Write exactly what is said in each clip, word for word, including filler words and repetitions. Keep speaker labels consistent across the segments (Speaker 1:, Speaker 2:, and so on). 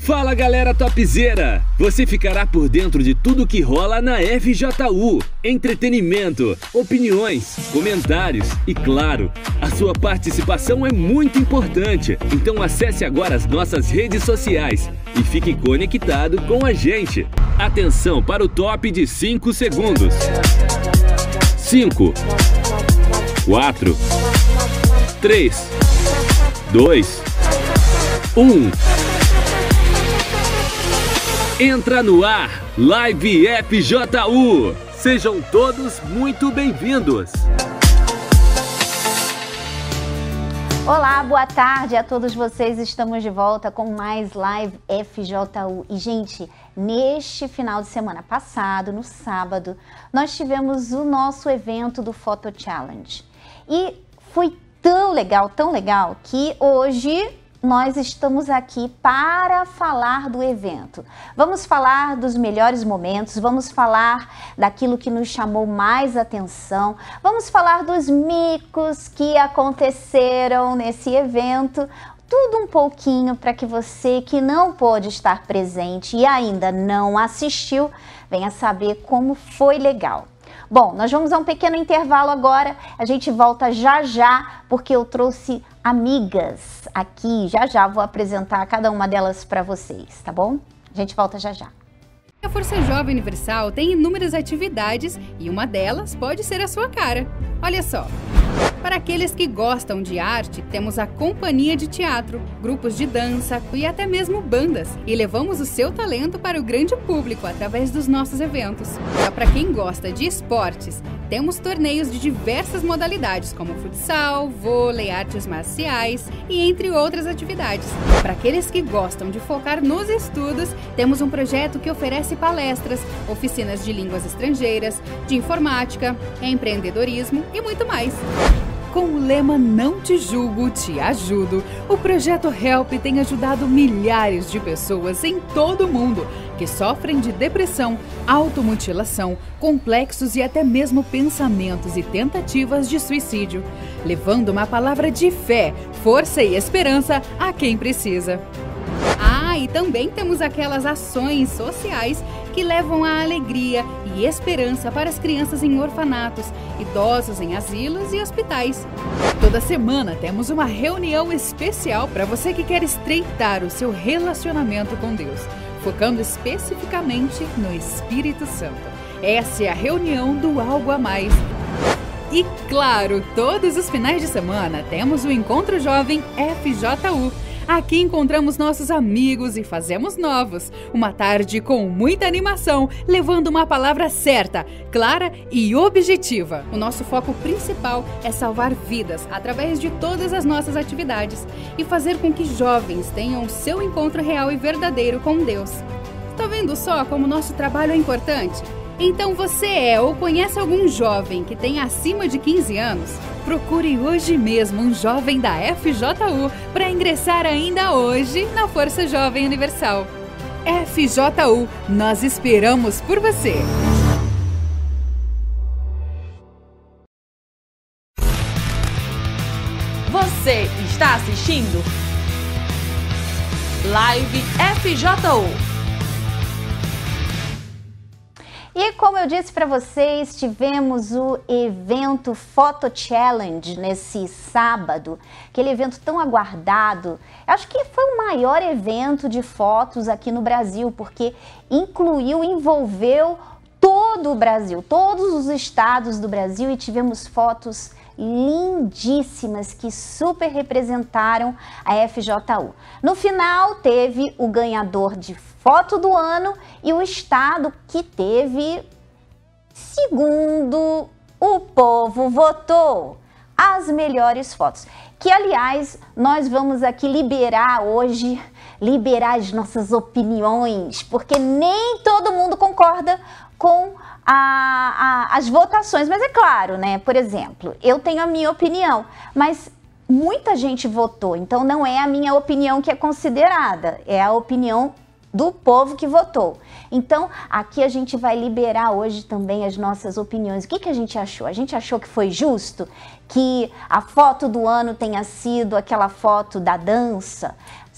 Speaker 1: Fala galera topzera! Você ficará por dentro de tudo que rola na F J U. Entretenimento, opiniões, comentários e claro, a sua participação é muito importante. Então acesse agora as nossas redes sociais e fique conectado com a gente. Atenção para o top de cinco segundos. cinco, quatro, três, dois, um. Entra no ar, Live F J U. Sejam todos muito bem-vindos.
Speaker 2: Olá, boa tarde a todos vocês. Estamos de volta com mais Live F J U. E, gente, neste final de semana passado, no sábado, nós tivemos o nosso evento do Photo Challenge. E foi tão legal, tão legal, que hoje nós estamos aqui para falar do evento. Vamos falar dos melhores momentos, vamos falar daquilo que nos chamou mais atenção, vamos falar dos micos que aconteceram nesse evento, tudo um pouquinho para que você que não pôde estar presente e ainda não assistiu, venha saber como foi legal. Bom, nós vamos a um pequeno intervalo agora, a gente volta já já, porque eu trouxe amigas aqui, já já vou apresentar cada uma delas para vocês, tá bom? A gente volta já já.
Speaker 3: A Força Jovem Universal tem inúmeras atividades e uma delas pode ser a sua cara. Olha só! Para aqueles que gostam de arte, temos a companhia de teatro, grupos de dança e até mesmo bandas. E levamos o seu talento para o grande público através dos nossos eventos. Já para quem gosta de esportes, temos torneios de diversas modalidades, como futsal, vôlei, artes marciais e entre outras atividades. Para aqueles que gostam de focar nos estudos, temos um projeto que oferece palestras, oficinas de línguas estrangeiras, de informática, empreendedorismo e muito mais. Com o lema Não Te Julgo, Te Ajudo, o projeto Help tem ajudado milhares de pessoas em todo o mundo que sofrem de depressão, automutilação, complexos e até mesmo pensamentos e tentativas de suicídio, levando uma palavra de fé, força e esperança a quem precisa. Ah, e também temos aquelas ações sociais que levam a alegria e esperança para as crianças em orfanatos, idosos em asilos e hospitais. Toda semana temos uma reunião especial para você que quer estreitar o seu relacionamento com Deus, focando especificamente no Espírito Santo. Essa é a reunião do Algo a Mais. E claro, todos os finais de semana temos o Encontro Jovem F J U. Aqui encontramos nossos amigos e fazemos novos. Uma tarde com muita animação, levando uma palavra certa, clara e objetiva. O nosso foco principal é salvar vidas através de todas as nossas atividades e fazer com que jovens tenham o seu encontro real e verdadeiro com Deus. Está vendo só como nosso trabalho é importante? Então você é ou conhece algum jovem que tem acima de quinze anos? Procure hoje mesmo um jovem da F J U para ingressar ainda hoje na Força Jovem Universal. F J U, nós esperamos por você!
Speaker 4: Você está assistindo Live F J U.
Speaker 2: E como eu disse para vocês, tivemos o evento Photo Challenge nesse sábado, aquele evento tão aguardado. Acho que foi o maior evento de fotos aqui no Brasil, porque incluiu, envolveu todo o Brasil, todos os estados do Brasil, e tivemos fotos lindíssimas que super representaram a F J U. No final teve o ganhador de foto do ano e o estado que teve, segundo o povo votou, as melhores fotos. Que, aliás, nós vamos aqui liberar hoje, liberar as nossas opiniões, porque nem todo mundo concorda com a, a, as votações. Mas é claro, né? Por exemplo, eu tenho a minha opinião, mas muita gente votou, então não é a minha opinião que é considerada, é a opinião do povo que votou. Então, aqui a gente vai liberar hoje também as nossas opiniões. O que que a gente achou? A gente achou que foi justo que a foto do ano tenha sido aquela foto da dança?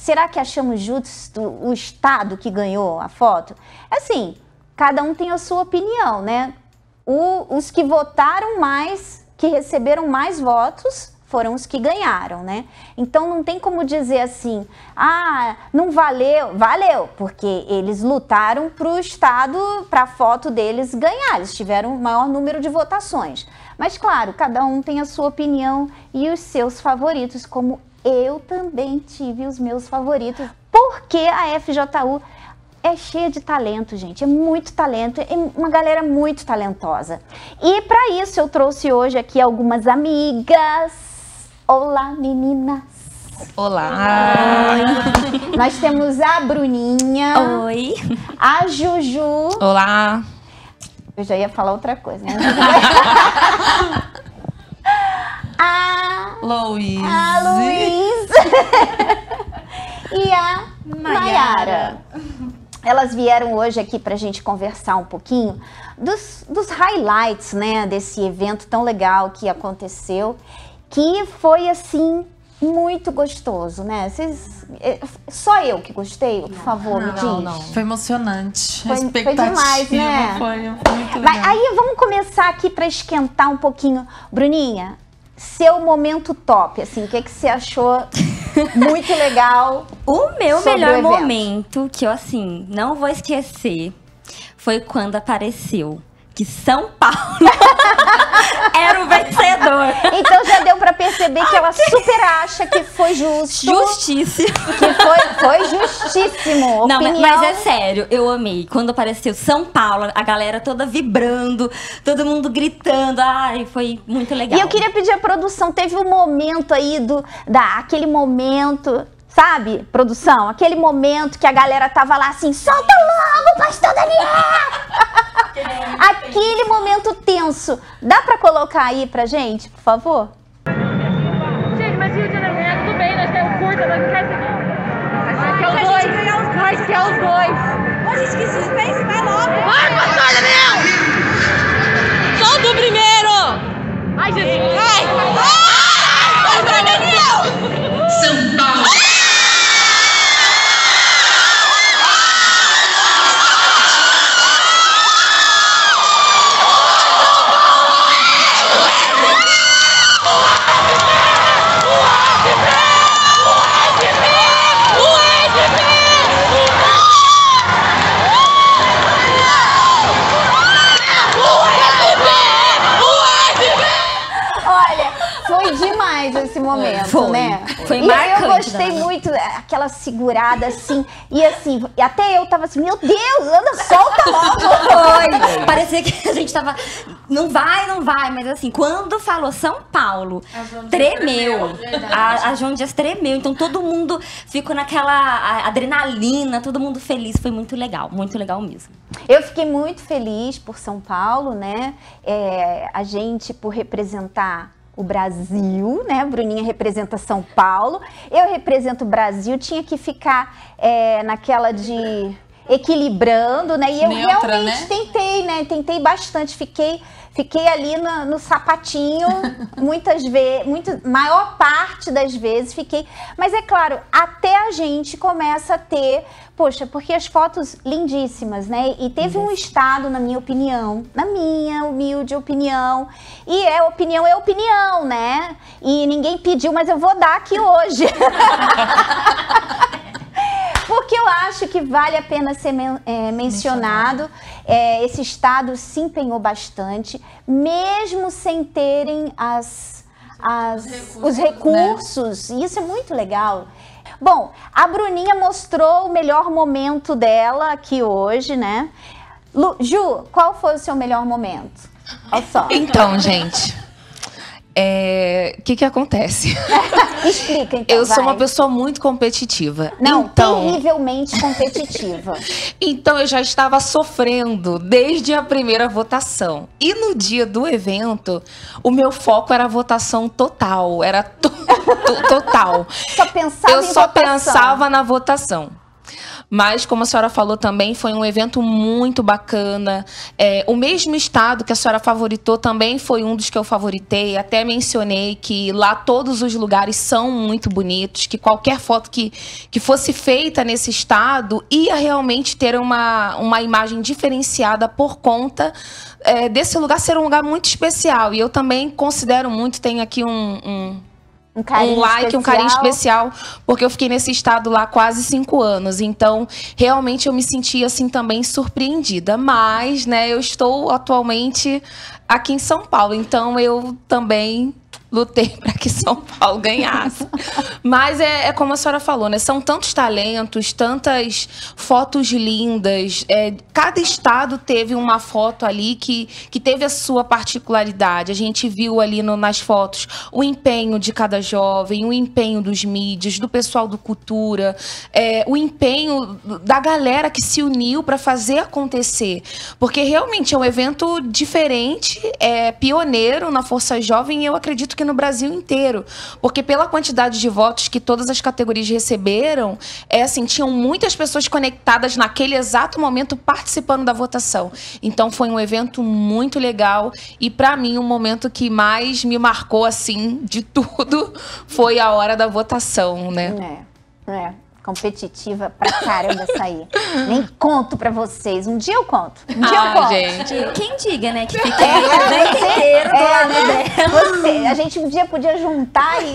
Speaker 2: será que achamos justo o estado que ganhou a foto? Assim, cada um tem a sua opinião, né? O, os que votaram mais, que receberam mais votos, foram os que ganharam, né? Então não tem como dizer assim, ah, não valeu, valeu, porque eles lutaram para o estado, para a foto deles ganhar, eles tiveram o maior número de votações. Mas claro, cada um tem a sua opinião e os seus favoritos, como eu também tive os meus favoritos, porque a F J U é cheia de talento, gente, é muito talento, é uma galera muito talentosa. E para isso eu trouxe hoje aqui algumas amigas. Olá, meninas!
Speaker 5: Olá!
Speaker 2: Oi. Nós temos a Bruninha.
Speaker 5: Oi!
Speaker 2: A Juju.
Speaker 5: Olá!
Speaker 2: Eu já ia falar outra coisa, né? a...
Speaker 5: Luiz!
Speaker 2: A Luiz! e a Nayara. Elas vieram hoje aqui pra gente conversar um pouquinho dos, dos highlights, né, desse evento tão legal que aconteceu. Que foi, assim, muito gostoso, né? Vocês, só eu que gostei, por favor,
Speaker 5: não,
Speaker 2: me diz.
Speaker 5: Não, não. Foi emocionante.
Speaker 2: Foi, foi demais, né?
Speaker 5: Foi, foi muito legal.
Speaker 2: Mas aí vamos começar aqui para esquentar um pouquinho. Bruninha, seu momento top, assim, o que, que você achou muito legal?
Speaker 6: O meu
Speaker 2: sobre
Speaker 6: melhor
Speaker 2: o
Speaker 6: momento, que eu, assim, não vou esquecer, foi quando apareceu que São Paulo era o vencedor.
Speaker 2: Então já deu pra perceber que ela super acha que foi justo.
Speaker 6: Justíssimo.
Speaker 2: Que foi, foi justíssimo.
Speaker 6: Não,
Speaker 2: Opinião...
Speaker 6: mas é sério, eu amei. Quando apareceu São Paulo, a galera toda vibrando, todo mundo gritando. Ai, foi muito legal.
Speaker 2: E eu queria pedir à produção, teve um momento aí, do, da, aquele momento... Sabe, produção? Aquele momento que a galera tava lá assim, solta logo, pastor Daniel! Aquele momento tenso. Dá pra colocar aí pra gente, por favor?
Speaker 7: Gente, mas Rio de Janeiro, tudo bem, nós queremos curta, nós não queremos seguir. Nós queremos os dois. Nós queremos os dois. Ô, gente, que suspense, vai logo. Vai, pastor Daniel! Solta o primeiro! Ai, Jesus! Ai! Ai, pastor Daniel! São Paulo!
Speaker 2: Esse momento,
Speaker 6: foi,
Speaker 2: né?
Speaker 6: Foi
Speaker 2: e
Speaker 6: marcante.
Speaker 2: eu gostei muito, aquela segurada assim, e assim, e até eu tava assim, meu Deus, anda, solta logo.
Speaker 6: Foi, parecia que a gente tava, não vai, não vai, mas assim, quando falou São Paulo, tremeu, a, a João Dias tremeu, então todo mundo ficou naquela adrenalina, todo mundo feliz, foi muito legal, muito legal mesmo.
Speaker 2: Eu fiquei muito feliz por São Paulo, né? É, a gente, por representar o Brasil, né? Bruninha representa São Paulo, eu represento o Brasil, tinha que ficar é, naquela de equilibrando, né? E eu
Speaker 5: Neutra,
Speaker 2: realmente
Speaker 5: né?
Speaker 2: tentei, né? Tentei bastante, fiquei, fiquei ali no, no sapatinho, muitas vezes, muito, maior parte das vezes fiquei. Mas é claro, até a gente começa a ter, poxa, porque as fotos lindíssimas, né? E teve um estado, na minha opinião, na minha humilde opinião, e é opinião é opinião, né? E ninguém pediu, mas eu vou dar aqui hoje. Porque eu acho que vale a pena ser men é, mencionado. É, esse estado se empenhou bastante, mesmo sem terem as, as, os recursos. Os recursos. Né? Isso é muito legal. Bom, a Bruninha mostrou o melhor momento dela aqui hoje, né? Lu, Ju, qual foi o seu melhor momento? Olha só.
Speaker 5: Então, gente... É... O que que acontece?
Speaker 2: Explica, então,
Speaker 5: Eu
Speaker 2: vai.
Speaker 5: sou uma pessoa muito competitiva.
Speaker 2: Não,
Speaker 5: então...
Speaker 2: terrivelmente competitiva.
Speaker 5: Então, eu já estava sofrendo desde a primeira votação. E no dia do evento, o meu foco era a votação total. Era to to total.
Speaker 2: Só pensava
Speaker 5: Eu
Speaker 2: em
Speaker 5: só
Speaker 2: votação.
Speaker 5: pensava na votação. Mas, como a senhora falou também, foi um evento muito bacana. É, o mesmo estado que a senhora favoritou também foi um dos que eu favoritei. Até mencionei que lá todos os lugares são muito bonitos, que qualquer foto que, que fosse feita nesse estado ia realmente ter uma, uma imagem diferenciada por conta é, desse lugar ser um lugar muito especial. E eu também considero muito, tenho aqui um... um
Speaker 2: Um, carinho
Speaker 5: um like,
Speaker 2: especial.
Speaker 5: um carinho especial, porque eu fiquei nesse estado lá quase cinco anos. Então, realmente, eu me senti, assim, também surpreendida. Mas, né, eu estou atualmente aqui em São Paulo. Então, eu também lutei para que São Paulo ganhasse. Mas é, é como a senhora falou, né? São tantos talentos, tantas fotos lindas. É, cada estado teve uma foto ali que, que teve a sua particularidade. A gente viu ali no, nas fotos o empenho de cada jovem, o empenho dos mídias, do pessoal do Cultura, é, o empenho da galera que se uniu para fazer acontecer. Porque realmente é um evento diferente, é pioneiro na Força Jovem e eu acredito que no Brasil inteiro, porque pela quantidade de votos que todas as categorias receberam, é assim, tinham muitas pessoas conectadas naquele exato momento participando da votação. Então foi um evento muito legal e para mim o momento que mais me marcou assim de tudo foi a hora da votação, né?
Speaker 2: É, é. Competitiva pra caramba essa aí. Nem conto pra vocês. Um dia eu conto. Um dia
Speaker 5: ah,
Speaker 2: eu conto.
Speaker 5: gente.
Speaker 6: Quem diga, né? Que fica é, o evento inteiro do
Speaker 2: é,
Speaker 6: lado
Speaker 2: né?
Speaker 6: dela.
Speaker 2: Você, a gente um dia podia juntar e...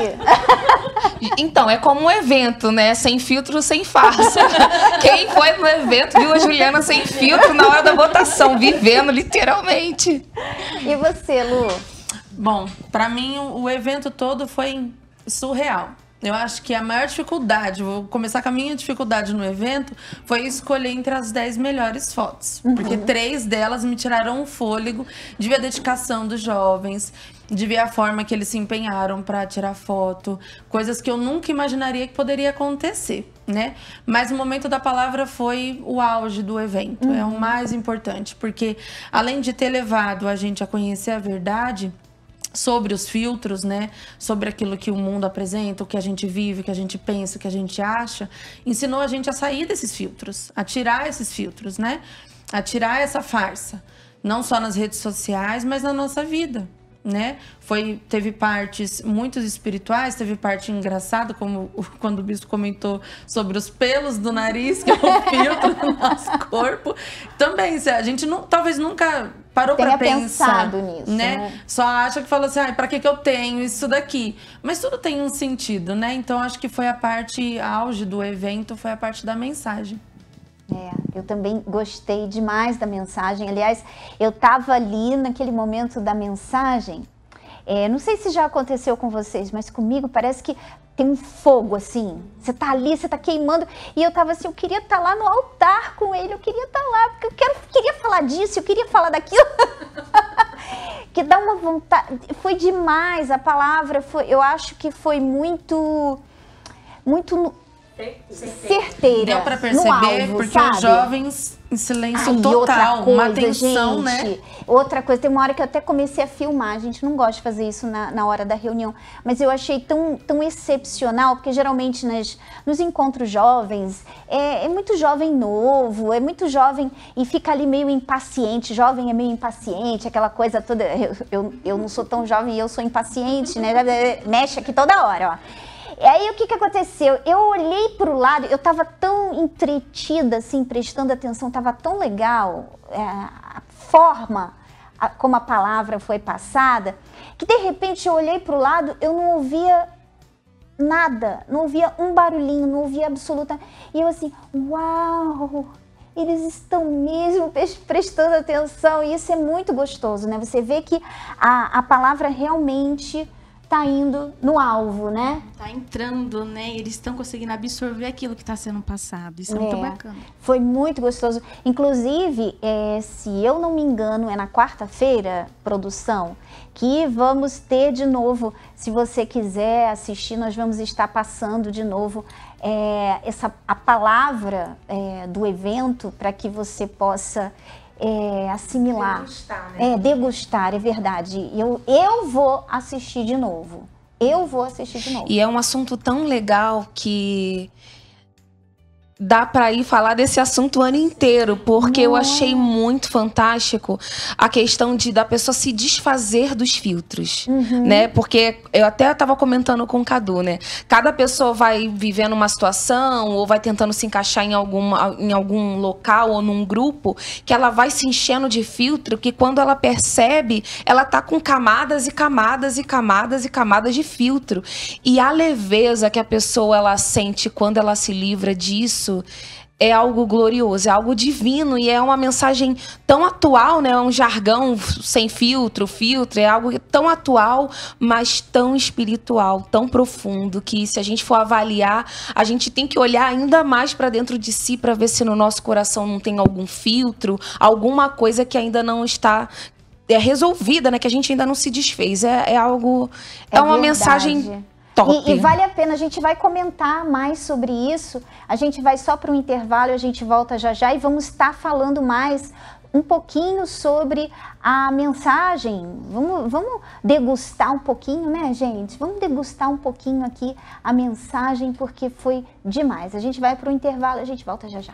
Speaker 2: e...
Speaker 5: Então, é como um evento, né? Sem filtro, sem farsa. Quem foi no evento viu a Juliana sem filtro na hora da votação, vivendo literalmente.
Speaker 2: E você, Lu?
Speaker 8: Bom, pra mim o, o evento todo foi surreal. Eu acho que a maior dificuldade, vou começar com a minha dificuldade no evento, foi escolher entre as dez melhores fotos. Uhum. Porque três delas me tiraram o fôlego de ver a dedicação dos jovens, de ver a forma que eles se empenharam para tirar foto, coisas que eu nunca imaginaria que poderia acontecer, né? Mas o momento da palavra foi o auge do evento, uhum. é o mais importante, porque além de ter levado a gente a conhecer a verdade sobre os filtros, né? Sobre aquilo que o mundo apresenta, o que a gente vive, o que a gente pensa, o que a gente acha, ensinou a gente a sair desses filtros, a tirar esses filtros, né? A tirar essa farsa, não só nas redes sociais, mas na nossa vida, né? Foi, teve partes muito espirituais, teve parte engraçada, como quando o bispo comentou sobre os pelos do nariz, que é um filtro do nosso corpo. Também, a gente não, talvez nunca parou para pensar
Speaker 2: nisso,
Speaker 8: né?
Speaker 2: né?
Speaker 8: Só acha que fala assim, ah, para que que eu tenho isso daqui? Mas tudo tem um sentido, né? Então acho que foi a parte auge do evento, foi a parte da mensagem.
Speaker 2: É, eu também gostei demais da mensagem. Aliás, eu estava ali naquele momento da mensagem. É, não sei se já aconteceu com vocês, mas comigo parece que tem um fogo, assim. Você tá ali, você tá queimando. E eu tava assim, eu queria estar tá lá no altar com ele, eu queria estar tá lá, porque eu quero, queria falar disso, eu queria falar daquilo. Que dá uma vontade. Foi demais, a palavra foi, eu acho que foi muito, muito certeira.
Speaker 8: Deu pra perceber,
Speaker 2: alvo,
Speaker 8: porque
Speaker 2: sabe?
Speaker 8: Os jovens em silêncio
Speaker 2: Ai,
Speaker 8: total,
Speaker 2: outra coisa,
Speaker 8: uma atenção,
Speaker 2: gente,
Speaker 8: né?
Speaker 2: Outra coisa, tem uma hora que eu até comecei a filmar, a gente não gosta de fazer isso na, na hora da reunião, mas eu achei tão, tão excepcional, porque geralmente nas, nos encontros jovens, é, é muito jovem novo, é muito jovem e fica ali meio impaciente, jovem é meio impaciente, aquela coisa toda, eu, eu, eu não sou tão jovem e eu sou impaciente, né? Mexe aqui toda hora, ó. E aí, o que que aconteceu? Eu olhei para o lado, eu estava tão entretida, assim, prestando atenção, estava tão legal é, a forma a, como a palavra foi passada, que de repente eu olhei para o lado, eu não ouvia nada, não ouvia um barulhinho, não ouvia absoluta. E eu assim, uau, eles estão mesmo prestando atenção, e isso é muito gostoso, né? Você vê que a, a palavra realmente tá indo no alvo, né?
Speaker 9: Tá entrando, né? Eles estão conseguindo absorver aquilo que está sendo passado. Isso é, é muito bacana.
Speaker 2: Foi muito gostoso. Inclusive, é, se eu não me engano, é na quarta-feira, produção, que vamos ter de novo, se você quiser assistir, nós vamos estar passando de novo é, essa, a palavra é, do evento para que você possa É, assimilar, degustar, né? é, degustar, é verdade. Eu, eu vou assistir de novo. Eu vou assistir de novo.
Speaker 5: E é um assunto tão legal que dá para ir falar desse assunto o ano inteiro, porque eu achei muito fantástico a questão de da pessoa se desfazer dos filtros, uhum. né? Porque eu até estava comentando com o Cadu, né? Cada pessoa vai vivendo uma situação ou vai tentando se encaixar em, alguma, em algum local ou num grupo que ela vai se enchendo de filtro, que quando ela percebe, ela tá com camadas e camadas e camadas e camadas de filtro. E a leveza que a pessoa ela sente quando ela se livra disso é algo glorioso, é algo divino e é uma mensagem tão atual, né? É um jargão sem filtro, filtro, é algo tão atual, mas tão espiritual, tão profundo, que se a gente for avaliar, a gente tem que olhar ainda mais para dentro de si para ver se no nosso coração não tem algum filtro, alguma coisa que ainda não está é, resolvida, né? Que a gente ainda não se desfez. É, é algo... É, é uma verdade. Mensagem...
Speaker 2: E, e vale a pena, a gente vai comentar mais sobre isso, a gente vai só para um intervalo e a gente volta já já e vamos estar falando mais um pouquinho sobre a mensagem, vamos, vamos degustar um pouquinho, né, gente? Vamos degustar um pouquinho aqui a mensagem porque foi demais. A gente vai para o intervalo e a gente volta já já.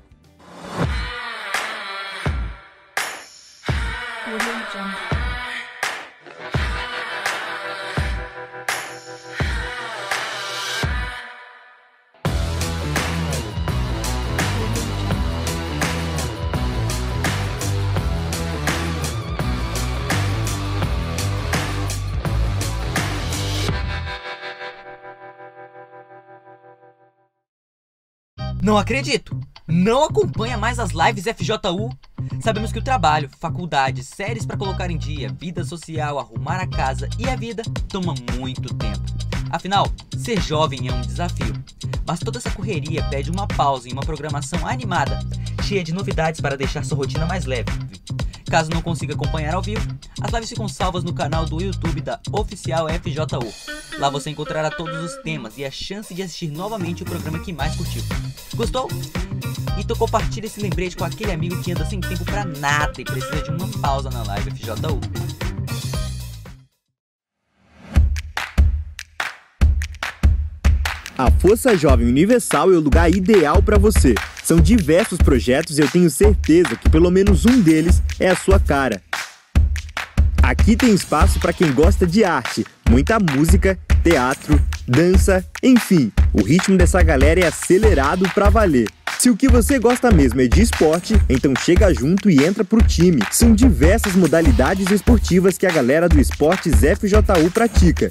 Speaker 10: Não acredito! Não acompanha mais as lives F J U? Sabemos que o trabalho, faculdade, séries para colocar em dia, vida social, arrumar a casa e a vida toma muito tempo. Afinal, ser jovem é um desafio. Mas toda essa correria pede uma pausa em uma programação animada, cheia de novidades para deixar sua rotina mais leve. Caso não consiga acompanhar ao vivo, as lives ficam salvas no canal do YouTube da Oficial F J U. Lá você encontrará todos os temas e a chance de assistir novamente o programa que mais curtiu. Gostou? Então compartilhe esse lembrete com aquele amigo que anda sem tempo pra nada e precisa de uma pausa na live F J U.
Speaker 11: A Força Jovem Universal é o lugar ideal para você. São diversos projetos e eu tenho certeza que pelo menos um deles é a sua cara. Aqui tem espaço para quem gosta de arte, muita música, teatro, dança, enfim, o ritmo dessa galera é acelerado pra valer. Se o que você gosta mesmo é de esporte, então chega junto e entra pro time. São diversas modalidades esportivas que a galera do Esportes F J U pratica.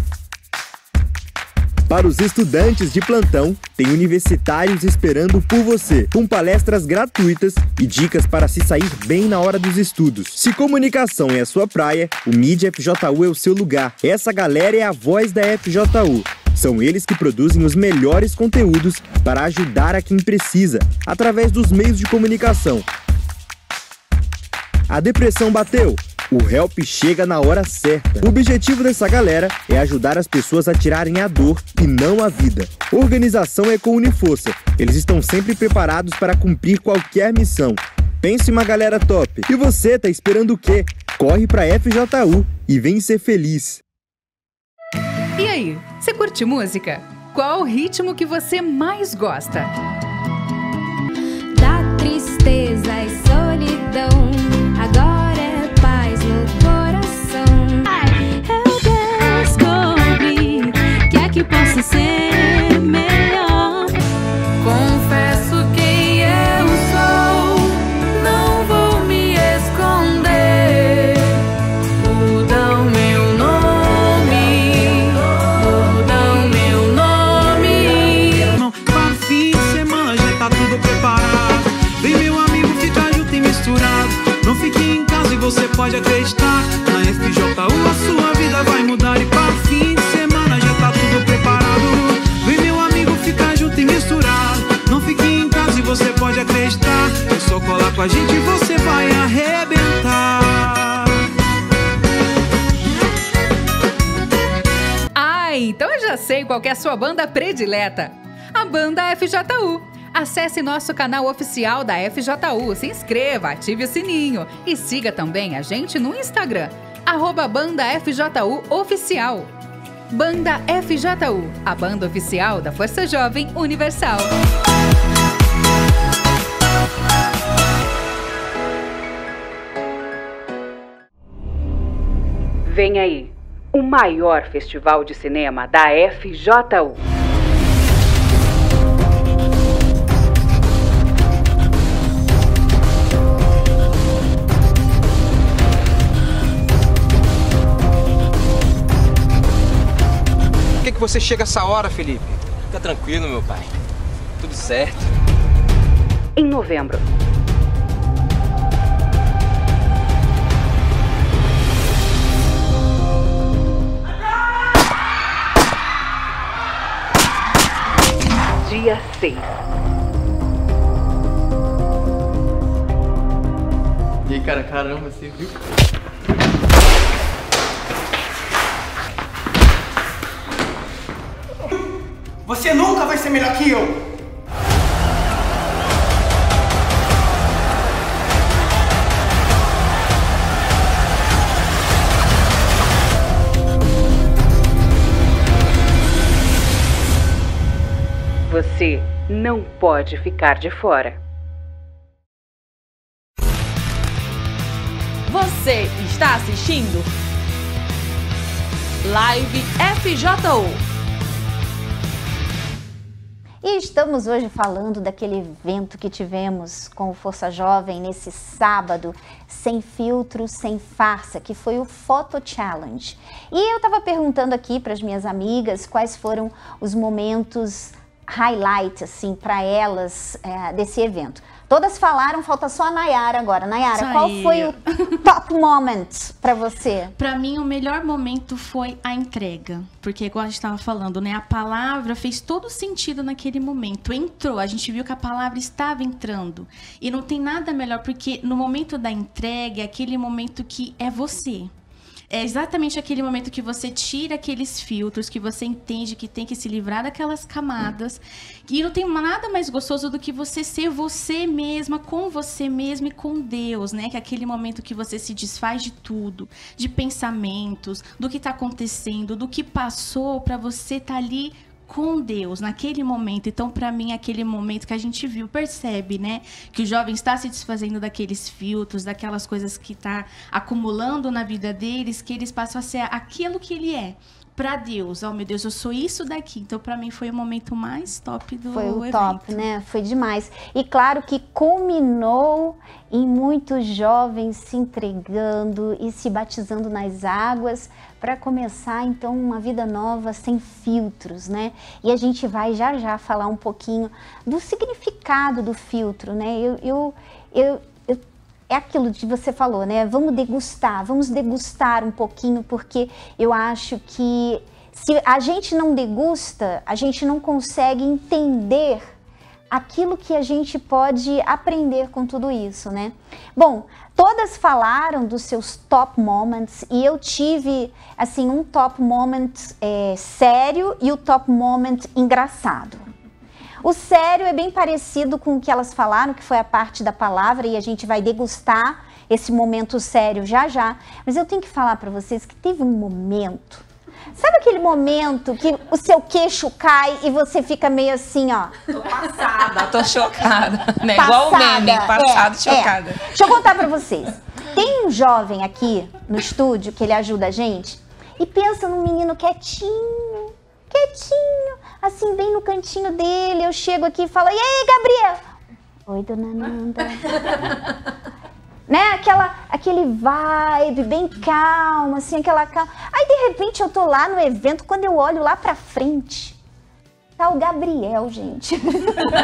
Speaker 11: Para os estudantes de plantão, tem universitários esperando por você, com palestras gratuitas e dicas para se sair bem na hora dos estudos. Se comunicação é a sua praia, o Mídia F J U é o seu lugar. Essa galera é a voz da F J U. São eles que produzem os melhores conteúdos para ajudar a quem precisa, através dos meios de comunicação. A depressão bateu? O Help chega na hora certa. O objetivo dessa galera é ajudar as pessoas a tirarem a dor e não a vida. Organização é com Uniforça. Eles estão sempre preparados para cumprir qualquer missão. Pense em uma galera top. E você tá esperando o quê? Corre pra F J U e vem ser feliz.
Speaker 3: E aí, você curte música? Qual o ritmo que você mais gosta?
Speaker 12: Da tristeza e solidão, agora é paz no coração. Eu descobri que é que posso ser melhor.
Speaker 7: Confesso quem eu sou, não vou me esconder. Muda o meu nome, muda o meu nome.
Speaker 13: Para o fim de semana já tá tudo preparado. Vem meu amigo, fica junto e misturado. Não fique em casa e você pode acreditar. Na F J U a sua vida vai mudar. E para o fim de semana já tá tudo preparado. Vem meu amigo, fica junto e misturado. Não fique em casa e você pode acreditar. É só colar com a gente e você vai arrebentar.
Speaker 3: Ah, então eu já sei qual que é a sua banda predileta. A banda F J U. Acesse nosso canal oficial da F J U, se inscreva, ative o sininho e siga também a gente no Instagram, arroba Banda F J U Oficial. Banda F J U, a banda oficial da Força Jovem Universal.
Speaker 14: Vem aí, o maior festival de cinema da F J U.
Speaker 15: Por que que você chega essa hora, Felipe?
Speaker 16: Fica tranquilo, meu pai. Tudo certo.
Speaker 14: Em novembro. Dia seis.
Speaker 16: E aí, cara, caramba, você viu?
Speaker 17: Você nunca vai ser melhor que eu!
Speaker 14: Você não pode ficar de fora.
Speaker 4: Você está assistindo Live F J U.
Speaker 2: E estamos hoje falando daquele evento que tivemos com o Força Jovem nesse sábado, sem filtro, sem farsa, que foi o Photo Challenge. E eu estava perguntando aqui para as minhas amigas quais foram os momentos highlight, assim, para elas é, desse evento. Todas falaram, falta só a Nayara agora. Nayara,
Speaker 9: Isso
Speaker 2: qual
Speaker 9: aí.
Speaker 2: foi o top moment para você?
Speaker 9: Para mim, o melhor momento foi a entrega. Porque, igual a gente estava falando, né? A palavra fez todo sentido naquele momento. Entrou, a gente viu que a palavra estava entrando. E não tem nada melhor, porque no momento da entrega, é aquele momento que é você. É exatamente aquele momento que você tira aqueles filtros, que você entende que tem que se livrar daquelas camadas. E não tem nada mais gostoso do que você ser você mesma, com você mesma e com Deus, né? Que é aquele momento que você se desfaz de tudo, de pensamentos, do que está acontecendo, do que passou, para você estar ali com Deus, naquele momento. Então, para mim, aquele momento que a gente viu, percebe, né? Que o jovem está se desfazendo daqueles filtros, daquelas coisas que está acumulando na vida deles, que eles passam a ser aquilo que ele é. Para Deus, oh meu Deus, eu sou isso daqui. Então, para mim, foi o momento mais top do evento.
Speaker 2: Foi o top, né? Foi demais. E claro que culminou em muitos jovens se entregando e se batizando nas águas para começar, então, uma vida nova sem filtros, né? E a gente vai já já falar um pouquinho do significado do filtro, né? Eu... eu, eu É aquilo que você falou, né? Vamos degustar, vamos degustar um pouquinho, porque eu acho que se a gente não degusta, a gente não consegue entender aquilo que a gente pode aprender com tudo isso, né? Bom, todas falaram dos seus top moments e eu tive, assim, um top moment é, sério e o top moment engraçado. O sério é bem parecido com o que elas falaram, que foi a parte da palavra, e a gente vai degustar esse momento sério já já. Mas eu tenho que falar para vocês que teve um momento, sabe aquele momento que o seu queixo cai e você fica meio assim, ó?
Speaker 5: Tô passada, tô chocada, né? Igual o meme, passado,
Speaker 2: é,
Speaker 5: chocada.
Speaker 2: É. Deixa eu contar para vocês. Tem um jovem aqui no estúdio que ele ajuda a gente e pensa num menino quietinho, quietinho, assim, bem no cantinho dele. Eu chego aqui e falo, e aí, Gabriel? Oi, dona Nanda. Né? Aquela, aquele vibe bem calmo, assim, aquela calma. Aí, de repente, eu tô lá no evento, quando eu olho lá pra frente, tá o Gabriel, gente. Tá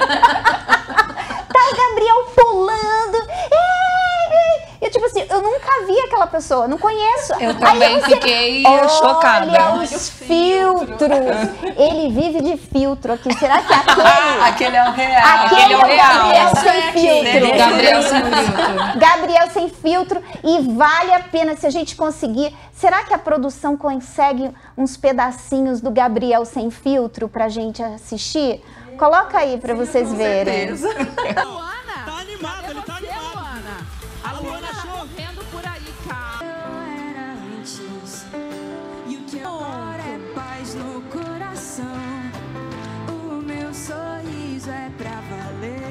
Speaker 2: o Gabriel pulando. Eu, tipo assim, eu nunca vi aquela pessoa, não conheço.
Speaker 5: Eu também
Speaker 2: você,
Speaker 5: fiquei
Speaker 2: olha
Speaker 5: chocada.
Speaker 2: Olha os filtros. Ele vive de filtro aqui. Será que aquele...
Speaker 5: aquele é o real.
Speaker 2: Aquele,
Speaker 5: aquele é o real.
Speaker 2: Gabriel sem filtro.
Speaker 5: Gabriel sem filtro.
Speaker 2: Gabriel sem filtro. E vale a pena se a gente conseguir. Será que a produção consegue uns pedacinhos do Gabriel sem filtro pra gente assistir? Coloca aí pra vocês verem.
Speaker 13: Tá animado, ele tá animado. A Luana achou.
Speaker 12: Vendo por aí, cara. Eu era antes. E o que agora é paz no coração. O meu sorriso é pra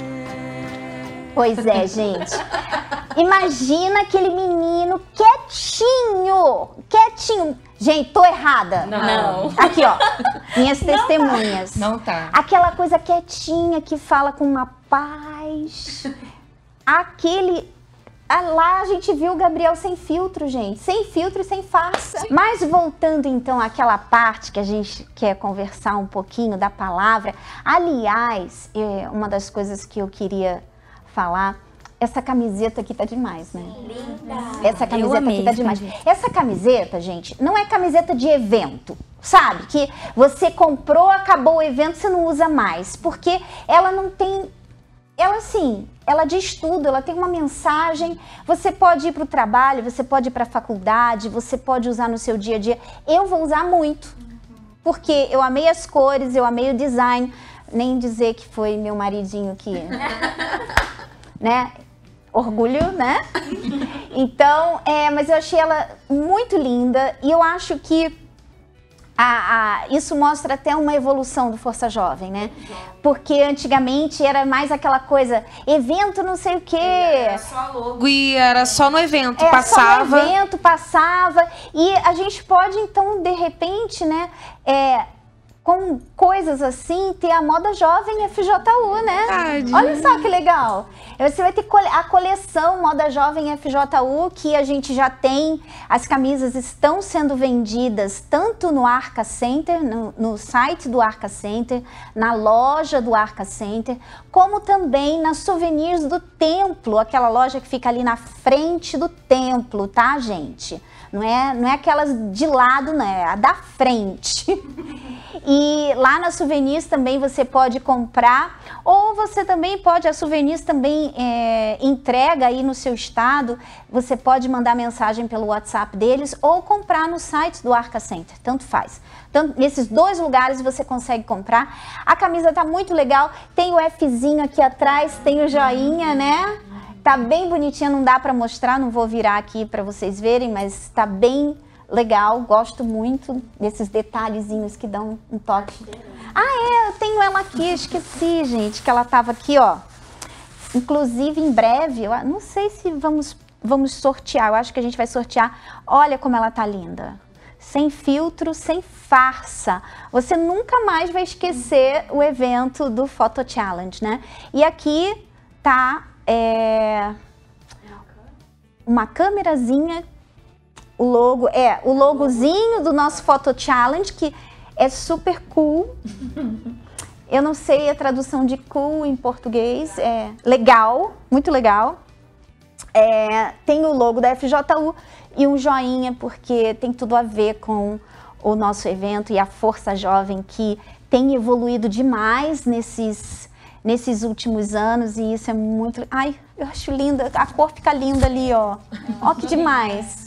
Speaker 12: valer.
Speaker 2: Pois é, gente. Imagina aquele menino quietinho quietinho, quietinho. Gente, tô errada.
Speaker 6: Não.
Speaker 2: Aqui, ó, minhas testemunhas.
Speaker 5: Não tá.
Speaker 2: Aquela coisa quietinha que fala com uma paz. Aquele... Ah, lá a gente viu o Gabriel sem filtro, gente. Sem filtro e sem farsa. Mas voltando então àquela parte que a gente quer conversar um pouquinho da palavra. Aliás, é uma das coisas que eu queria falar, essa camiseta aqui tá demais, né?
Speaker 6: Linda.
Speaker 2: Essa camiseta
Speaker 6: Eu amei
Speaker 2: aqui tá
Speaker 6: essa
Speaker 2: demais.
Speaker 6: camiseta.
Speaker 2: Essa camiseta, gente, não é camiseta de evento. Sabe? Que você comprou, acabou o evento, você não usa mais. Porque ela não tem... Ela, assim, ela diz tudo, ela tem uma mensagem. Você pode ir para o trabalho, você pode ir para a faculdade, você pode usar no seu dia a dia. Eu vou usar muito, porque eu amei as cores, eu amei o design. Nem dizer que foi meu maridinho que... né? Orgulho, né? Então, é, mas eu achei ela muito linda e eu acho que A, a, isso mostra até uma evolução do Força Jovem, né? Porque antigamente era mais aquela coisa, evento não sei o quê.
Speaker 5: Era só logo e era só no evento,
Speaker 2: é,
Speaker 5: passava.
Speaker 2: Só no evento, passava. E a gente pode, então, de repente, né, é, com coisas assim, ter a moda jovem F J U, né?
Speaker 5: Verdade.
Speaker 2: Olha só que legal. Você vai ter a coleção Moda Jovem F J U, que a gente já tem. As camisas estão sendo vendidas tanto no Arca Center, no, no site do Arca Center, na loja do Arca Center, como também nas Souvenirs do Templo, aquela loja que fica ali na frente do templo, tá, gente? Não é, não é aquelas de lado, não, é a da frente. E lá na Souvenirs também você pode comprar, ou você também pode, a Souvenirs também é, entrega aí no seu estado, você pode mandar mensagem pelo WhatsApp deles ou comprar no site do Arca Center, tanto faz. Então, nesses dois lugares você consegue comprar. A camisa tá muito legal, tem o Fzinho aqui atrás, tem o joinha, né? Tá bem bonitinha, não dá pra mostrar, não vou virar aqui pra vocês verem, mas tá bem legal, gosto muito desses detalhezinhos que dão um toque. Ah, é, eu tenho ela aqui, esqueci, gente, que ela tava aqui, ó. Inclusive, em breve, eu não sei se vamos, vamos sortear, eu acho que a gente vai sortear. Olha como ela tá linda. Sem filtro, sem farsa. Você nunca mais vai esquecer o evento do Photo Challenge, né? E aqui tá é, uma câmerazinha. O logo, é, o logozinho do nosso Photo Challenge, que é super cool. Eu não sei a tradução de cool em português, é legal, muito legal. É, tem o logo da F J U e um joinha, porque tem tudo a ver com o nosso evento e a Força Jovem, que tem evoluído demais nesses, nesses últimos anos, e isso é muito... Ai, eu acho linda, a cor fica linda ali, ó. Ó que demais.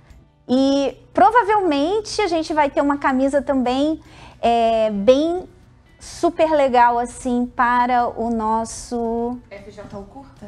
Speaker 2: E provavelmente a gente vai ter uma camisa também é, bem super legal assim para o nosso...
Speaker 5: F J U curta?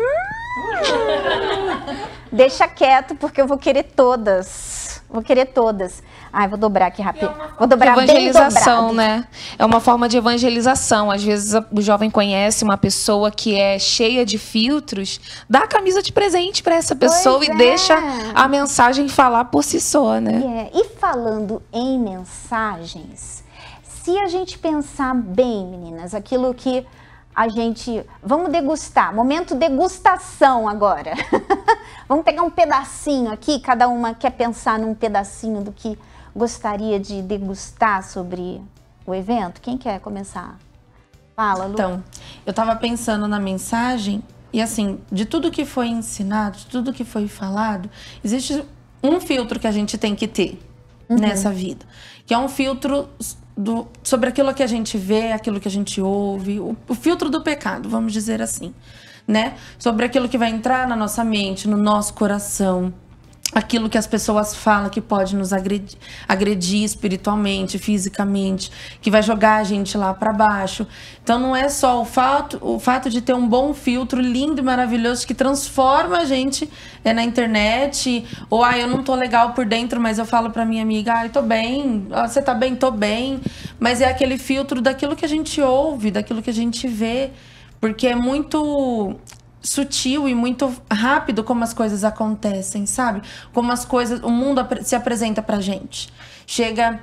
Speaker 2: Hum! Deixa quieto porque eu vou querer todas. Vou querer todas. Ai, vou dobrar aqui rápido. Vou dobrar bem
Speaker 5: evangelização,
Speaker 2: dobrado.
Speaker 5: né? É uma forma de evangelização. Às vezes o jovem conhece uma pessoa que é cheia de filtros, dá a camisa de presente para essa pessoa
Speaker 2: Pois
Speaker 5: e
Speaker 2: é.
Speaker 5: deixa a mensagem falar por si só, né?
Speaker 2: É, e falando em mensagens, se a gente pensar bem, meninas, aquilo que a gente... Vamos degustar, momento degustação agora. Vamos pegar um pedacinho aqui, cada uma quer pensar num pedacinho do que gostaria de degustar sobre o evento. Quem quer começar? Fala, Lu.
Speaker 8: Então, eu tava pensando na mensagem e assim, de tudo que foi ensinado, de tudo que foi falado, existe um filtro que a gente tem que ter
Speaker 2: Uhum.
Speaker 8: nessa vida, que é um filtro do, sobre aquilo que a gente vê, aquilo que a gente ouve, o, o filtro do pecado, vamos dizer assim, né? Sobre aquilo que vai entrar na nossa mente, no nosso coração, aquilo que as pessoas falam que pode nos agredir, agredir espiritualmente, fisicamente, que vai jogar a gente lá para baixo. Então não é só o fato, o fato de ter um bom filtro lindo e maravilhoso que transforma a gente é, na internet, ou ah, eu não tô legal por dentro, mas eu falo para minha amiga, ah, eu tô bem, ah, você tá bem, tô bem, mas é aquele filtro daquilo que a gente ouve, daquilo que a gente vê, porque é muito sutil e muito rápido como as coisas acontecem, sabe? Como as coisas, o mundo ap- se apresenta pra gente. Chega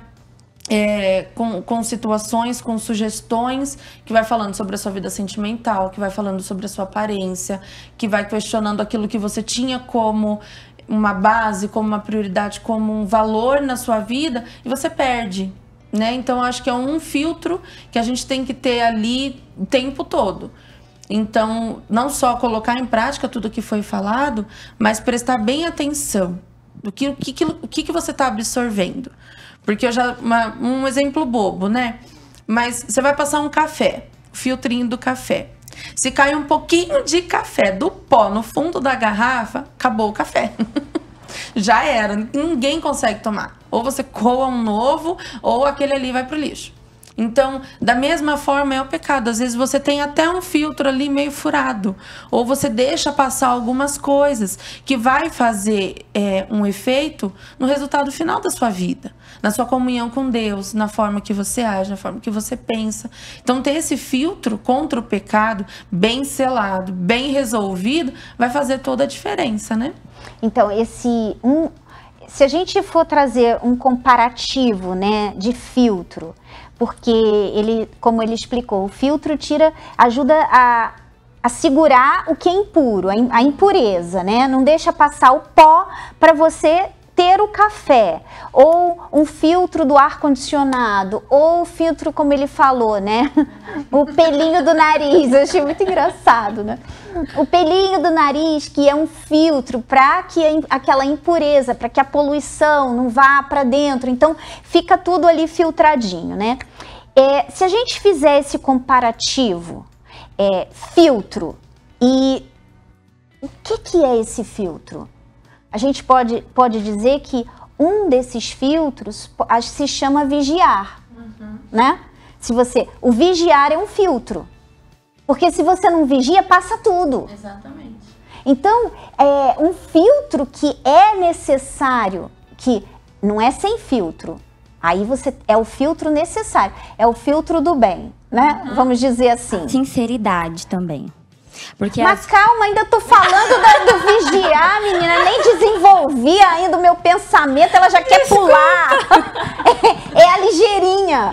Speaker 8: é, com, com situações, com sugestões, que vai falando sobre a sua vida sentimental, que vai falando sobre a sua aparência, que vai questionando aquilo que você tinha como uma base, como uma prioridade, como um valor na sua vida, e você perde, né? Então, acho que é um filtro que a gente tem que ter ali o tempo todo. Então, não só colocar em prática tudo o que foi falado, mas prestar bem atenção do que, o que, o que, que você está absorvendo. Porque eu já... Uma, um exemplo bobo, né? Mas você vai passar um café, o filtrinho do café. Se cai um pouquinho de café do pó no fundo da garrafa, acabou o café. Já era, ninguém consegue tomar. Ou você coa um novo, ou aquele ali vai pro lixo. Então, da mesma forma é o pecado. Às vezes você tem até um filtro ali meio furado. Ou você deixa passar algumas coisas que vai fazer é, um efeito no resultado final da sua vida. Na sua comunhão com Deus, na forma que você age, na forma que você pensa. Então, ter esse filtro contra o pecado bem selado, bem resolvido, vai fazer toda a diferença, né?
Speaker 2: Então, esse... Um, se a gente for trazer um comparativo, né, de filtro... Porque ele, como ele explicou, o filtro tira, ajuda a, a segurar o que é impuro, a, a impureza, né? Não deixa passar o pó para você ter o café. Ou um filtro do ar-condicionado, ou o filtro, como ele falou, né? O pelinho do nariz, eu achei muito engraçado, né? O pelinho do nariz, que é um filtro para que a, aquela impureza, para que a poluição não vá para dentro. Então, fica tudo ali filtradinho, né? É, se a gente fizer esse comparativo, é, filtro, e o que, que é esse filtro? A gente pode, pode dizer que um desses filtros se chama vigiar, uhum. né? Se você, o vigiar é um filtro. Porque se você não vigia, passa tudo.
Speaker 9: Exatamente.
Speaker 2: Então, é um filtro que é necessário, que não é sem filtro. Aí você é o filtro necessário, é o filtro do bem, né? Uhum. Vamos dizer assim.
Speaker 6: Sinceridade também. Porque
Speaker 2: Mas
Speaker 6: as...
Speaker 2: calma, ainda tô falando da, do vigiar, menina. Nem desenvolvi ainda o meu pensamento, ela já quer pular. É, é a ligeirinha.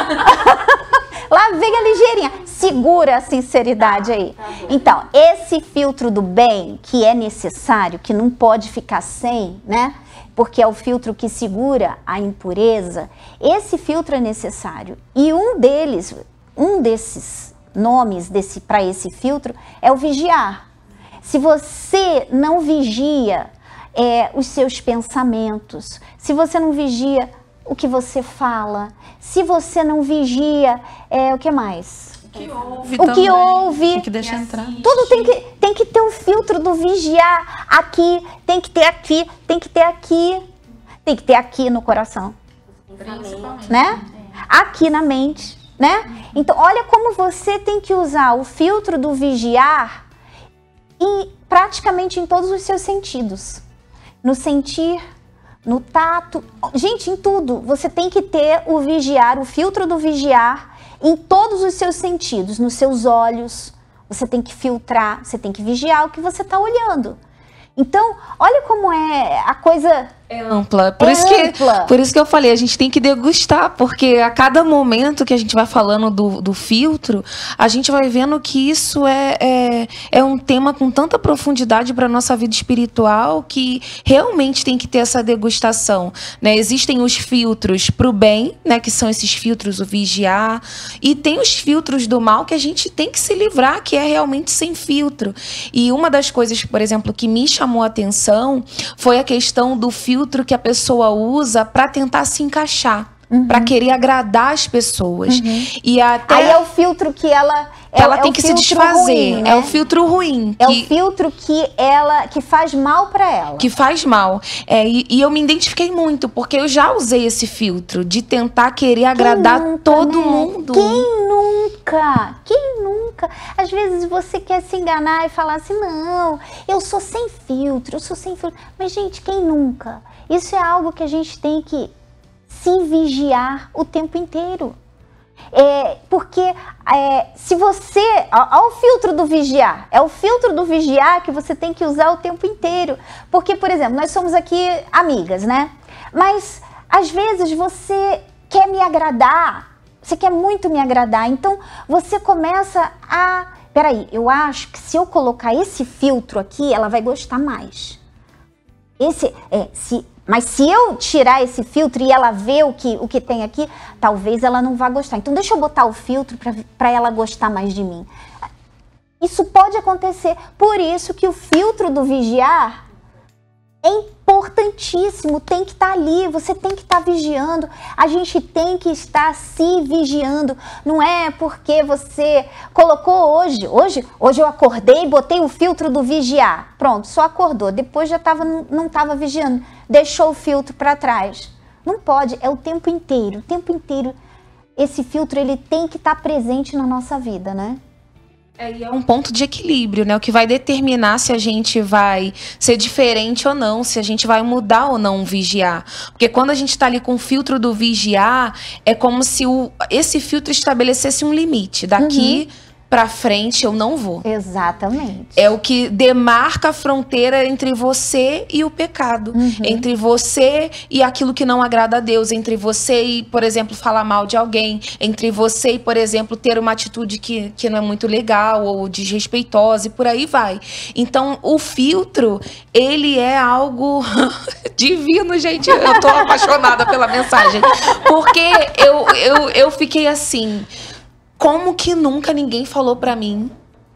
Speaker 2: Lá vem a ligeirinha. Segura a sinceridade aí. Então, esse filtro do bem que é necessário, que não pode ficar sem, né? Porque é o filtro que segura a impureza. Esse filtro é necessário. E um deles, um desses nomes desse, para esse filtro é o vigiar. Se você não vigia é, os seus pensamentos, se você não vigia o que você fala, se você não vigia é, o que mais?
Speaker 8: O que ouve,
Speaker 2: o que ouve,
Speaker 8: tem que deixar entrar.
Speaker 2: Tudo tem que, tem que ter um filtro do vigiar. Aqui, tem que ter aqui, tem que ter aqui, tem que ter aqui no coração, né? Aqui na mente, né? Então, olha como você tem que usar o filtro do vigiar e praticamente em todos os seus sentidos. No sentir, no tato, gente, em tudo. Você tem que ter o vigiar, o filtro do vigiar em todos os seus sentidos, nos seus olhos. Você tem que filtrar, você tem que vigiar o que você está olhando. Então, olha como é a coisa...
Speaker 5: É ampla. Por,
Speaker 2: é
Speaker 5: isso
Speaker 2: ampla.
Speaker 5: Que, por isso que eu falei, a gente tem que degustar, porque a cada momento que a gente vai falando do, do filtro, a gente vai vendo que isso é, é, é um tema com tanta profundidade para a nossa vida espiritual que realmente tem que ter essa degustação, né? Existem os filtros para o bem, né? Que são esses filtros, o vigiar, e tem os filtros do mal que a gente tem que se livrar, que é realmente sem filtro. E uma das coisas, por exemplo, que me chamou a atenção foi a questão do filtro filtro que a pessoa usa para tentar se encaixar, uhum. para querer agradar as pessoas. Uhum. E até
Speaker 2: aí é o filtro que ela
Speaker 5: é, ela
Speaker 2: é
Speaker 5: tem que se desfazer. Ruim, né? É o filtro ruim.
Speaker 2: É
Speaker 5: que,
Speaker 2: o filtro que ela que faz mal para ela.
Speaker 5: Que faz mal. É, e, e eu me identifiquei muito porque eu já usei esse filtro de tentar querer Quem agradar nunca, todo né? mundo.
Speaker 2: Quem nunca? Quem nunca? Às vezes você quer se enganar e falar assim, não, eu sou sem filtro, eu sou sem filtro. Mas, gente, quem nunca? Isso é algo que a gente tem que se vigiar o tempo inteiro. É, porque é, se você... Olha o filtro do vigiar. É o filtro do vigiar que você tem que usar o tempo inteiro. Porque, por exemplo, nós somos aqui amigas, né? Mas, às vezes, você quer me agradar. Você quer muito me agradar. Então, você começa a... Peraí, eu acho que se eu colocar esse filtro aqui, ela vai gostar mais. Esse, é, se... Mas se eu tirar esse filtro e ela ver o que, o que tem aqui, talvez ela não vá gostar. Então deixa eu botar o filtro para ela gostar mais de mim. Isso pode acontecer. Por isso que o filtro do vigiar é importantíssimo. Tem que estar ali, você tem que estar vigiando. A gente tem que estar se vigiando. Não é porque você colocou hoje, hoje, hoje eu acordei e botei o filtro do vigiar. Pronto, só acordou. Depois já tava, não estava vigiando. Deixou o filtro para trás. Não pode, é o tempo inteiro, o tempo inteiro. Esse filtro, ele tem que estar presente na nossa vida, né?
Speaker 5: É, e é um ponto de equilíbrio, né? O que vai determinar se a gente vai ser diferente ou não, se a gente vai mudar ou não o vigiar. Porque quando a gente está ali com o filtro do vigiar, é como se o, esse filtro estabelecesse um limite. Daqui... Uhum. Pra frente eu não vou.
Speaker 2: Exatamente.
Speaker 5: É o que demarca a fronteira entre você e o pecado. Uhum. Entre você e aquilo que não agrada a Deus. Entre você e, por exemplo, falar mal de alguém. Entre você e, por exemplo, ter uma atitude que, que não é muito legal ou desrespeitosa e por aí vai. Então, o filtro, ele é algo divino, gente. Eu tô apaixonada pela mensagem. Porque eu, eu, eu fiquei assim... Como que nunca ninguém falou pra mim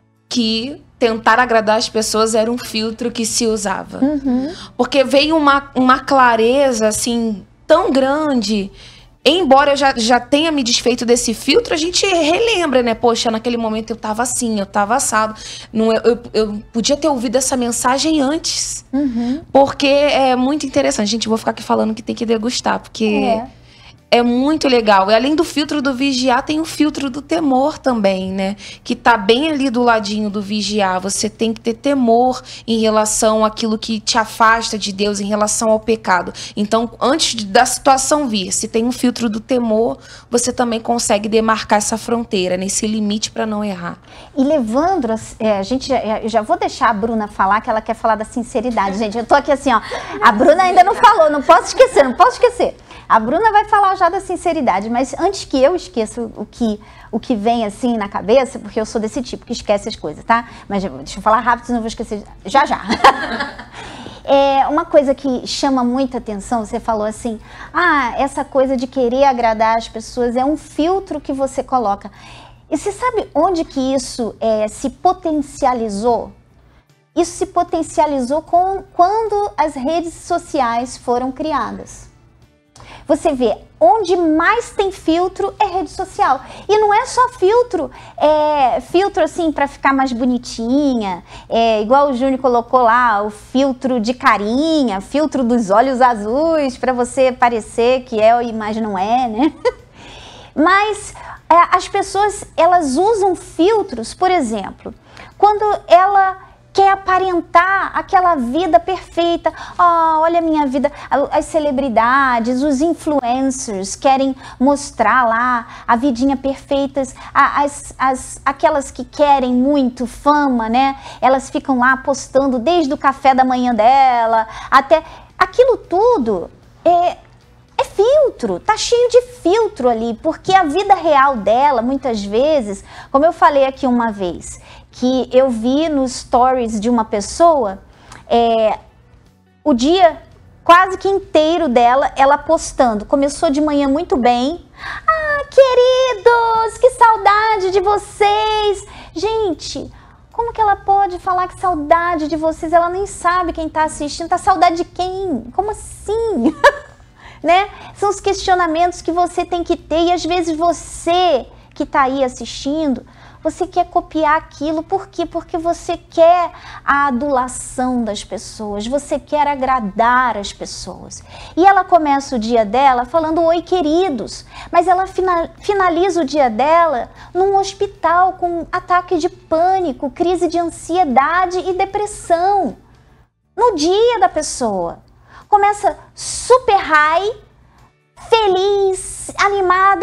Speaker 5: que tentar agradar as pessoas era um filtro que se usava?
Speaker 2: Uhum.
Speaker 5: Porque veio uma, uma clareza, assim, tão grande. Embora eu já, já tenha me desfeito desse filtro, a gente relembra, né? Poxa, naquele momento eu tava assim, eu tava assado. Não, eu, eu, eu podia ter ouvido essa mensagem antes.
Speaker 2: Uhum.
Speaker 5: Porque é muito interessante. Gente, eu vou ficar aqui falando que tem que degustar, porque... É. É muito legal. E além do filtro do vigiar, tem o filtro do temor também, né? Que tá bem ali do ladinho do vigiar. Você tem que ter temor em relação àquilo que te afasta de Deus, em relação ao pecado. Então, antes da situação vir, se tem um filtro do temor, você também consegue demarcar essa fronteira, nesse limite para não errar.
Speaker 2: E levando, é, a gente já, eu já vou deixar a Bruna falar, que ela quer falar da sinceridade. Gente, eu tô aqui assim, ó. A Bruna ainda não falou, não posso esquecer, não posso esquecer. A Bruna vai falar já da sinceridade, mas antes que eu esqueça o que, o que vem assim na cabeça, porque eu sou desse tipo que esquece as coisas, tá? Mas deixa eu falar rápido, senão eu vou esquecer já já. É uma coisa que chama muita atenção, você falou assim, ah, essa coisa de querer agradar as pessoas é um filtro que você coloca. E você sabe onde que isso é, se potencializou? Isso se potencializou com, quando as redes sociais foram criadas. Você vê, onde mais tem filtro é rede social. E não é só filtro, é filtro assim para ficar mais bonitinha, é, igual o Júnior colocou lá, o filtro de carinha, filtro dos olhos azuis, para você parecer que é, mas não é, né? Mas é, as pessoas, elas usam filtros, por exemplo, quando ela... quer aparentar aquela vida perfeita. Oh, olha a minha vida. As celebridades, os influencers querem mostrar lá a vidinha perfeita. As, as, aquelas que querem muito fama, né? Elas ficam lá postando desde o café da manhã dela até... Aquilo tudo é... É filtro, tá cheio de filtro ali, porque a vida real dela, muitas vezes, como eu falei aqui uma vez, que eu vi nos stories de uma pessoa, é, o dia quase que inteiro dela, ela postando. Começou de manhã muito bem. Ah, queridos, que saudade de vocês. Gente, como que ela pode falar que saudade de vocês? Ela nem sabe quem tá assistindo. Tá saudade de quem? Como assim? Né? São os questionamentos que você tem que ter e às vezes você que está aí assistindo, você quer copiar aquilo, por quê? Porque você quer a adulação das pessoas, você quer agradar as pessoas. E ela começa o dia dela falando oi queridos, mas ela finaliza o dia dela num hospital com ataque de pânico, crise de ansiedade e depressão. No dia da pessoa. Começa super high, feliz, animada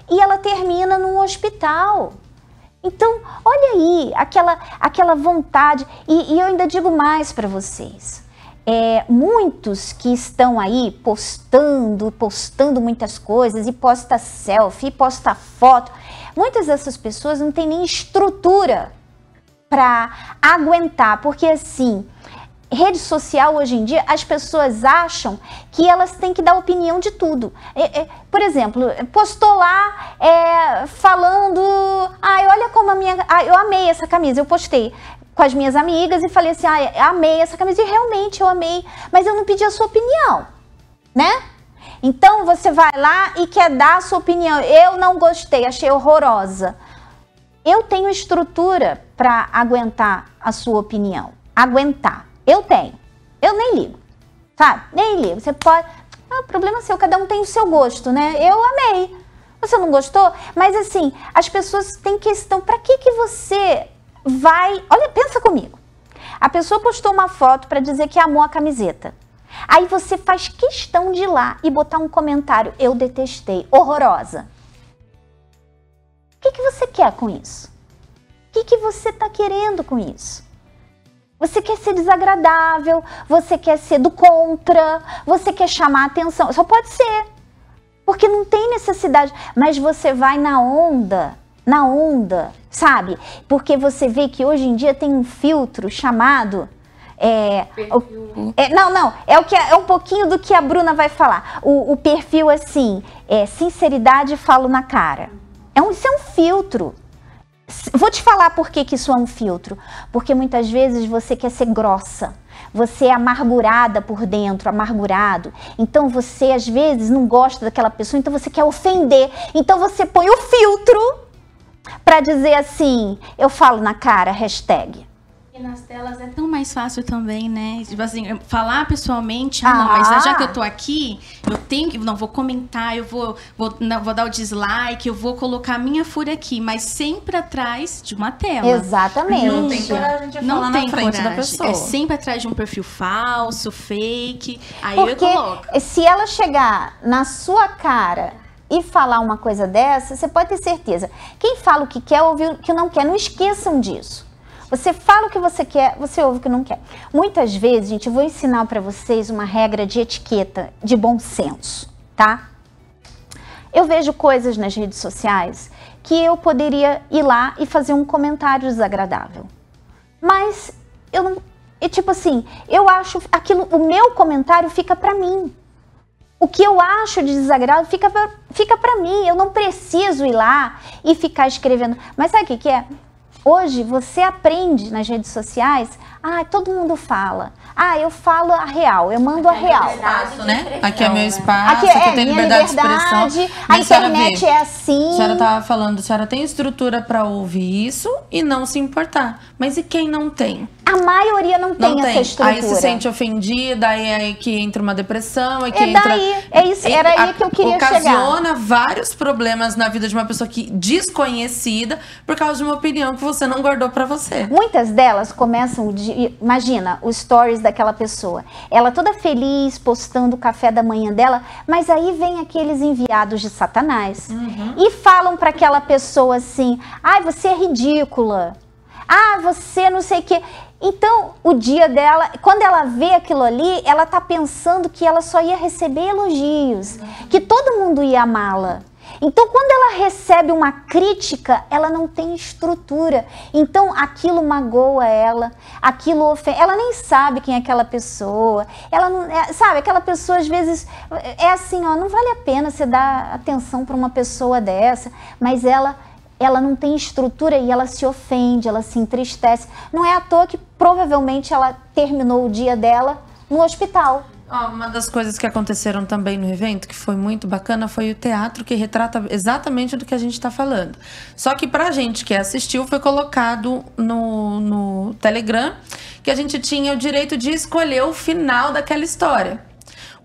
Speaker 2: e ela termina num hospital. Então, olha aí, aquela, aquela vontade. E, e eu ainda digo mais para vocês. É, muitos que estão aí postando, postando muitas coisas, e posta selfie, e posta foto. Muitas dessas pessoas não têm nem estrutura para aguentar, porque assim, rede social hoje em dia, as pessoas acham que elas têm que dar opinião de tudo. É, é, por exemplo, postou lá é, falando, ai, olha como a minha, ah, eu amei essa camisa, eu postei com as minhas amigas e falei assim, ai, amei essa camisa, e realmente eu amei, mas eu não pedi a sua opinião, né? Então você vai lá e quer dar a sua opinião, eu não gostei, achei horrorosa. Eu tenho estrutura para aguentar a sua opinião, aguentar. Eu tenho. Eu nem ligo, sabe? Nem ligo. Você pode... Ah, problema seu, cada um tem o seu gosto, né? Eu amei. Você não gostou? Mas assim, as pessoas têm questão. Pra que que você vai... Olha, pensa comigo. A pessoa postou uma foto para dizer que amou a camiseta. Aí você faz questão de ir lá e botar um comentário. Eu detestei. Horrorosa. O que que você quer com isso? O que que você tá querendo com isso? Você quer ser desagradável, você quer ser do contra, você quer chamar a atenção. Só pode ser, porque não tem necessidade. Mas você vai na onda, na onda, sabe? Porque você vê que hoje em dia tem um filtro chamado... É, o, é, não, não, é, o que, é um pouquinho do que a Bruna vai falar. O, o perfil assim, é sinceridade, falo na cara. É um, isso é um filtro. Vou te falar por que que isso é um filtro. Porque muitas vezes você quer ser grossa. Você é amargurada por dentro, amargurado. Então você às vezes não gosta daquela pessoa, então você quer ofender. Então você põe o filtro para dizer assim, eu falo na cara, hashtag.
Speaker 9: E nas telas é tão mais fácil também, né? Tipo assim, falar pessoalmente, ah, não, mas já que eu tô aqui, eu tenho que, não, vou comentar, eu vou, vou, não, vou dar o dislike, eu vou colocar a minha fúria aqui, mas sempre atrás de uma tela.
Speaker 2: Exatamente.
Speaker 8: Não tem coragem de
Speaker 9: não
Speaker 8: falar
Speaker 9: tem
Speaker 8: na frente
Speaker 9: coragem.
Speaker 8: da pessoa.
Speaker 9: É sempre atrás de um perfil falso, fake, aí
Speaker 2: Porque
Speaker 9: eu coloco.
Speaker 2: se ela chegar na sua cara e falar uma coisa dessa, você pode ter certeza. Quem fala o que quer, ouve o que não quer. Não esqueçam disso. Você fala o que você quer, você ouve o que não quer. Muitas vezes, gente, eu vou ensinar para vocês uma regra de etiqueta, de bom senso, tá? Eu vejo coisas nas redes sociais que eu poderia ir lá e fazer um comentário desagradável. Mas eu não... É tipo assim, eu acho aquilo... O meu comentário fica para mim. O que eu acho de desagradável fica pra, fica para mim. Eu não preciso ir lá e ficar escrevendo. Mas sabe o que que é? Hoje você aprende nas redes sociais, ah, todo mundo fala. Ah, eu falo a real, eu mando a real.
Speaker 8: Espaço, né? Aqui é meu espaço,
Speaker 2: aqui,
Speaker 8: aqui
Speaker 2: é,
Speaker 8: tem
Speaker 2: minha
Speaker 8: liberdade,
Speaker 2: liberdade,
Speaker 8: de expressão.
Speaker 2: A
Speaker 8: Mas, senhora,
Speaker 2: internet
Speaker 8: vê,
Speaker 2: é assim.
Speaker 8: A senhora estava falando, a senhora tem estrutura para ouvir isso e não se importar. Mas e quem não tem?
Speaker 2: A maioria não tem
Speaker 8: não
Speaker 2: essa
Speaker 8: tem.
Speaker 2: estrutura.
Speaker 8: Aí se sente ofendida, aí é aí que entra uma depressão, aí que
Speaker 2: É
Speaker 8: entra...
Speaker 2: daí, é isso, era aí que eu queria
Speaker 8: ocasiona
Speaker 2: chegar.
Speaker 8: vários problemas na vida de uma pessoa que desconhecida por causa de uma opinião que você não guardou para você.
Speaker 2: Muitas delas começam de... Imagina os stories daquela pessoa. Ela toda feliz, postando o café da manhã dela, mas aí vem aqueles enviados de Satanás
Speaker 8: Uhum.
Speaker 2: e falam para aquela pessoa assim, ai, você é ridícula. Ah, você não sei o quê. Então, o dia dela, quando ela vê aquilo ali, ela tá pensando que ela só ia receber elogios, que todo mundo ia amá-la. Então, quando ela recebe uma crítica, ela não tem estrutura. Então, aquilo magoa ela, aquilo ofende. Ela nem sabe quem é aquela pessoa. Ela não, é, sabe, aquela pessoa às vezes é assim, ó, não vale a pena você dar atenção para uma pessoa dessa, mas ela ela não tem estrutura e ela se ofende, ela se entristece. Não é à toa que provavelmente ela terminou o dia dela no hospital.
Speaker 8: Oh, uma das coisas que aconteceram também no evento, que foi muito bacana, foi o teatro, que retrata exatamente do que a gente está falando. Só que pra gente que assistiu, foi colocado no, no Telegram que a gente tinha o direito de escolher o final daquela história.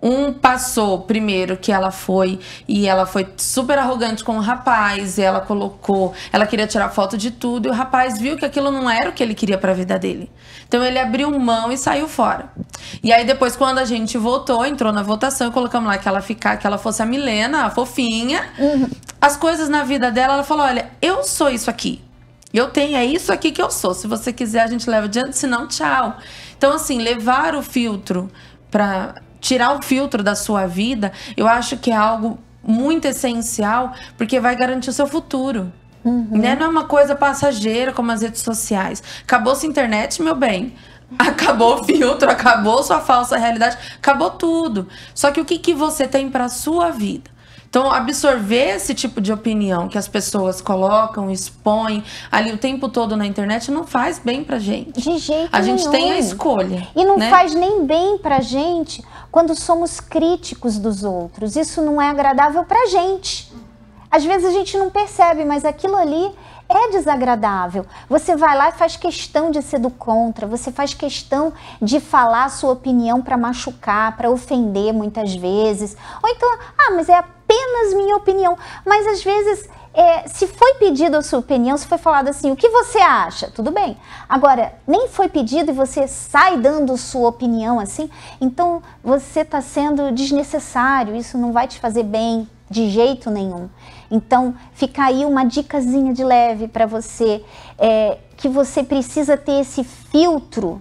Speaker 8: Um passou primeiro que ela foi e ela foi super arrogante com o rapaz, e ela colocou, ela queria tirar foto de tudo, e o rapaz viu que aquilo não era o que ele queria pra vida dele. Então ele abriu mão e saiu fora. E aí depois, quando a gente votou, entrou na votação e colocamos lá que ela ficar, que ela fosse a Milena, a fofinha. Uhum. As coisas na vida dela, ela falou: olha, eu sou isso aqui. Eu tenho, é isso aqui que eu sou. Se você quiser, a gente leva adiante, se não, tchau. Então, assim, levar o filtro pra tirar o filtro da sua vida, eu acho que é algo muito essencial, porque vai garantir o seu futuro. Uhum. Né? Não é uma coisa passageira como as redes sociais. Acabou-se a internet, meu bem. Acabou o filtro, acabou sua falsa realidade, acabou tudo. Só que o que, que você tem pra sua vida? Então, absorver esse tipo de opinião que as pessoas colocam, expõem ali o tempo todo na internet não faz bem pra gente.
Speaker 2: De jeito
Speaker 8: A gente
Speaker 2: nenhum.
Speaker 8: tem a escolha.
Speaker 2: E não
Speaker 8: né?
Speaker 2: faz nem bem pra gente quando somos críticos dos outros. Isso não é agradável pra gente. Às vezes a gente não percebe, mas aquilo ali é desagradável. Você vai lá e faz questão de ser do contra, você faz questão de falar a sua opinião para machucar, para ofender muitas vezes. Ou então, ah, mas é apenas minha opinião. Mas às vezes, é, se foi pedido a sua opinião, se foi falado assim, o que você acha? Tudo bem. Agora, nem foi pedido e você sai dando sua opinião assim, então você está sendo desnecessário, isso não vai te fazer bem de jeito nenhum. Então, fica aí uma dicasinha de leve para você, é, que você precisa ter esse filtro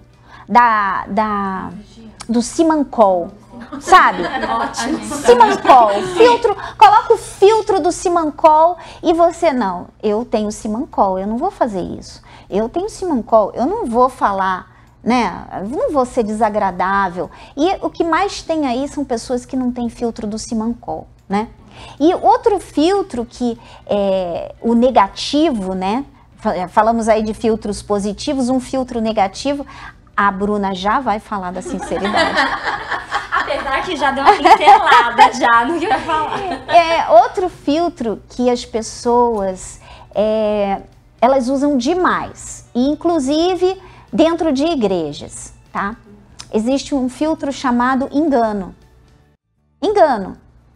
Speaker 2: da, da, do Simancol, sabe?
Speaker 6: Ótimo.
Speaker 2: Simancol, filtro, coloca o filtro do Simancol e você, não, eu tenho Simancol, eu não vou fazer isso. Eu tenho Simancol, eu não vou falar, né? Não vou ser desagradável. E o que mais tem aí são pessoas que não têm filtro do Simancol, né? E outro filtro que é o negativo, né? Falamos aí de filtros positivos, um filtro negativo, a Bruna já vai falar da sinceridade.
Speaker 6: Apesar que já deu uma pincelada já no que vai falar.
Speaker 2: É, outro filtro que as pessoas, é, elas usam demais, e inclusive dentro de igrejas, tá? Existe um filtro chamado engano. Engano.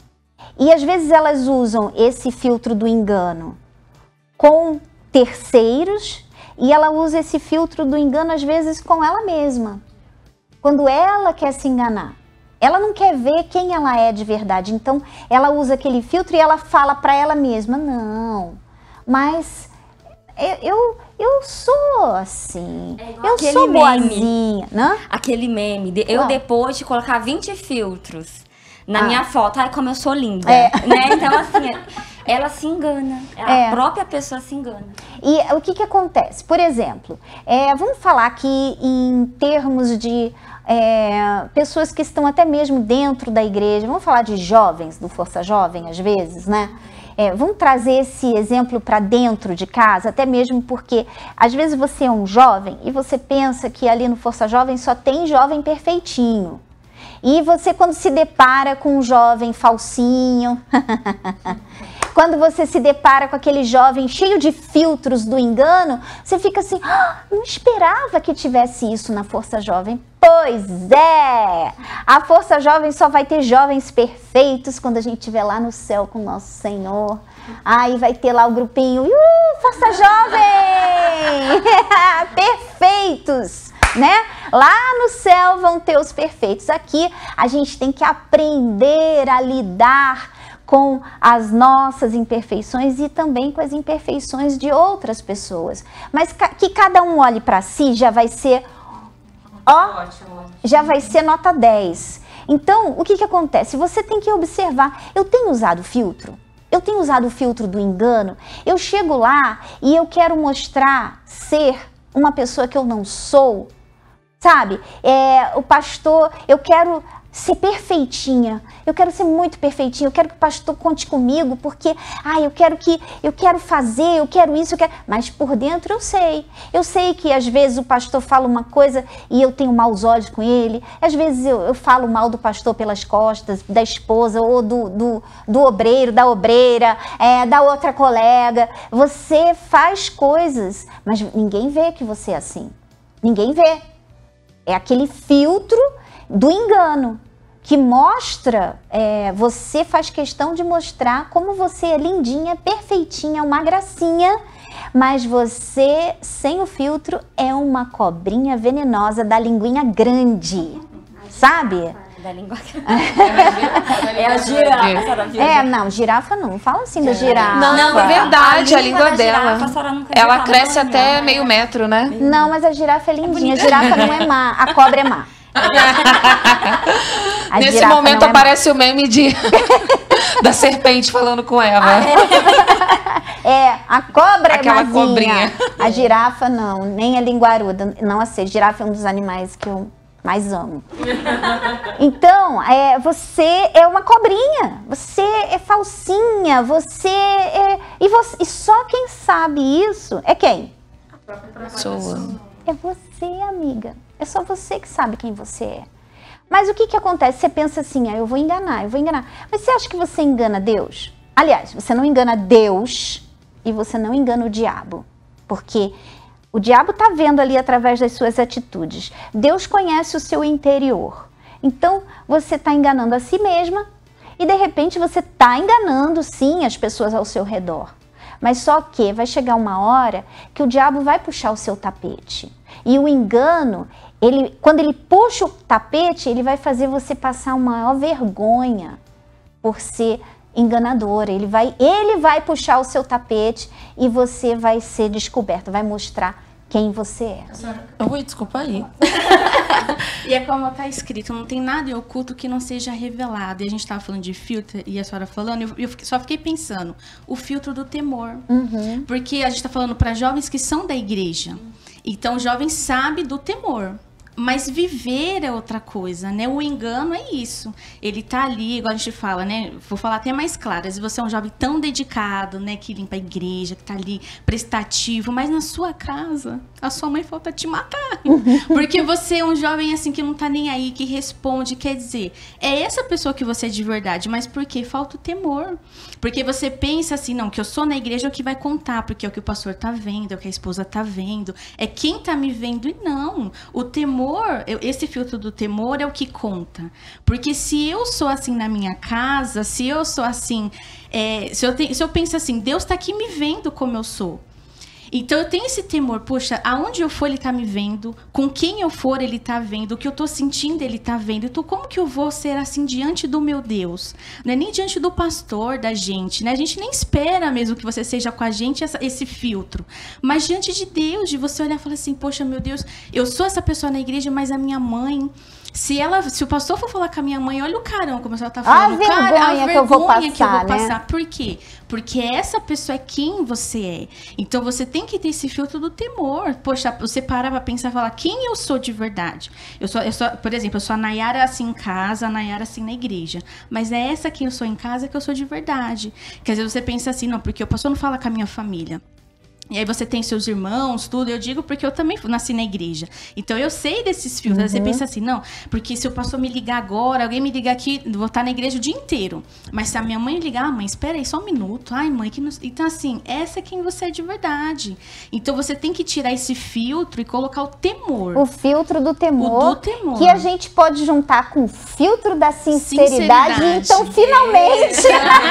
Speaker 2: E às vezes elas usam esse filtro do engano com terceiros e ela usa esse filtro do engano às vezes com ela mesma. Quando ela quer se enganar, ela não quer ver quem ela é de verdade. Então ela usa aquele filtro e ela fala para ela mesma, não, mas eu, eu, eu sou assim, é eu sou boazinha. Né?
Speaker 6: Aquele meme, de, eu
Speaker 2: Uau. Depois
Speaker 6: de colocar vinte filtros na
Speaker 2: ah.
Speaker 6: minha foto, ai, como eu sou linda,
Speaker 2: é.
Speaker 6: né? Então, assim, ela se engana,
Speaker 2: é.
Speaker 6: a própria pessoa se engana.
Speaker 2: E o que que acontece? Por exemplo, é, vamos falar aqui em termos de é, pessoas que estão até mesmo dentro da igreja, vamos falar de jovens, do Força Jovem, às vezes, né? É, vamos trazer esse exemplo para dentro de casa, até mesmo porque às vezes você é um jovem e você pensa que ali no Força Jovem só tem jovem perfeitinho. E você, quando se depara com um jovem falsinho, quando você se depara com aquele jovem cheio de filtros do engano, você fica assim, ah, não esperava que tivesse isso na Força Jovem. Pois é! A Força Jovem só vai ter jovens perfeitos quando a gente estiver lá no céu com o nosso Senhor. Aí vai ter lá o grupinho, uh, Força Jovem! Perfeitos! Né? Lá no céu vão ter os perfeitos. Aqui a gente tem que aprender a lidar com as nossas imperfeições e também com as imperfeições de outras pessoas. Mas que cada um olhe para si já vai ser, ó, já vai ser nota dez. Então, o que que acontece? Você tem que observar. Eu tenho usado filtro? Eu tenho usado o filtro do engano? Eu chego lá e eu quero mostrar ser uma pessoa que eu não sou? Sabe, é, o pastor, eu quero ser perfeitinha, eu quero ser muito perfeitinha, eu quero que o pastor conte comigo, porque, ah, eu quero que, eu quero fazer, eu quero isso, eu quero... Mas por dentro eu sei, eu sei que às vezes o pastor fala uma coisa e eu tenho maus olhos com ele, às vezes eu, eu falo mal do pastor pelas costas, da esposa, ou do, do, do obreiro, da obreira, é, da outra colega. Você faz coisas, mas ninguém vê que você é assim, ninguém vê. É aquele filtro do engano que mostra, é, você faz questão de mostrar como você é lindinha, perfeitinha, uma gracinha, mas você, sem o filtro, é uma cobrinha venenosa da linguinha grande, sabe?
Speaker 6: Da língua é a girafa.
Speaker 2: É, não, girafa não. Fala assim da girafa.
Speaker 5: Não, não, é verdade, a língua, a língua dela.
Speaker 6: Girafa,
Speaker 5: ela cresce até meio metro, né?
Speaker 2: Não, mas a girafa é lindinha. A girafa não é má, a cobra é má. A
Speaker 5: Nesse momento é aparece má. O meme de da serpente falando com Eva.
Speaker 2: Ah, é. é, a cobra
Speaker 5: Aquela
Speaker 2: é mazinha.
Speaker 5: Cobrinha.
Speaker 2: A girafa não, nem a linguaruda. Não a ser, girafa é um dos animais que eu mais amo. Então, é, você é uma cobrinha, você é falsinha, você é... E, você, e só quem sabe isso é quem?
Speaker 5: A própria pessoa.
Speaker 2: É você, amiga. É só você que sabe quem você é. Mas o que que acontece? Você pensa assim, ah, eu vou enganar, eu vou enganar. Mas você acha que você engana Deus? Aliás, você não engana Deus e você não engana o diabo. Porque o diabo está vendo ali através das suas atitudes. Deus conhece o seu interior. Então, você está enganando a si mesma e, de repente, você está enganando, sim, as pessoas ao seu redor. Mas só que vai chegar uma hora que o diabo vai puxar o seu tapete. E o engano, ele, quando ele puxa o tapete, ele vai fazer você passar uma maior vergonha por ser enganadora. Ele vai, ele vai puxar o seu tapete e você vai ser descoberto, vai mostrar quem você é.
Speaker 8: Oi, desculpa aí.
Speaker 9: E é como está escrito, não tem nada em oculto que não seja revelado. E a gente estava falando de filtro, e a senhora falando, eu, eu só fiquei pensando, o filtro do temor.
Speaker 2: Uhum.
Speaker 9: Porque a gente está falando para jovens que são da igreja. Então, o jovem sabe do temor. Mas viver é outra coisa, né? O engano é isso. Ele tá ali, igual a gente fala, né? Vou falar até mais claro. Se você é um jovem tão dedicado, né? Que limpa a igreja, que tá ali prestativo, mas na sua casa, a sua mãe falta te matar. Porque você é um jovem assim que não tá nem aí, que responde. Quer dizer, é essa pessoa que você é de verdade, mas por quê? Falta o temor. Porque você pensa assim, não, que eu sou na igreja é o que vai contar, porque é o que o pastor tá vendo, é o que a esposa tá vendo, é quem tá me vendo. E não, o temor, esse filtro do temor é o que conta. Porque se eu sou assim na minha casa, se eu sou assim, é, se, eu te, se eu penso assim, Deus tá aqui me vendo como eu sou. Então eu tenho esse temor, poxa, aonde eu for ele tá me vendo, com quem eu for ele tá vendo, o que eu tô sentindo ele tá vendo. Então como que eu vou ser assim diante do meu Deus? Não é nem diante do pastor da gente, né? A gente nem espera mesmo que você seja com a gente essa, esse filtro. Mas diante de Deus, de você olhar e falar assim, poxa, meu Deus, eu sou essa pessoa na igreja, mas a minha mãe... Se, ela, se o pastor for falar com a minha mãe, olha o carão, como ela tá falando.
Speaker 2: A vergonha, cara, a vergonha que eu vou passar,
Speaker 9: que eu vou
Speaker 2: né?
Speaker 9: passar. Por quê? Porque essa pessoa é quem você é. Então, você tem que ter esse filtro do temor. Poxa, você parar pra pensar e falar, quem eu sou de verdade? Eu sou, eu sou, por exemplo, eu sou a Nayara assim em casa, a Nayara assim na igreja. Mas é essa quem eu sou em casa que eu sou de verdade. Quer dizer, você pensa assim, não, porque o pastor não fala com a minha família. E aí você tem seus irmãos, tudo. Eu digo porque eu também nasci na igreja. Então eu sei desses filtros. Uhum. Você pensa assim, não, porque se o pastor me ligar agora, alguém me ligar aqui, eu vou estar na igreja o dia inteiro. Mas se a minha mãe ligar, ah, mãe, espera aí só um minuto. Ai, mãe, que não... Então assim, essa é quem você é de verdade. Então você tem que tirar esse filtro e colocar o temor.
Speaker 2: O filtro do temor.
Speaker 9: O do temor.
Speaker 2: Que a gente pode juntar com o filtro da sinceridade.
Speaker 9: Sinceridade.
Speaker 2: Então, finalmente,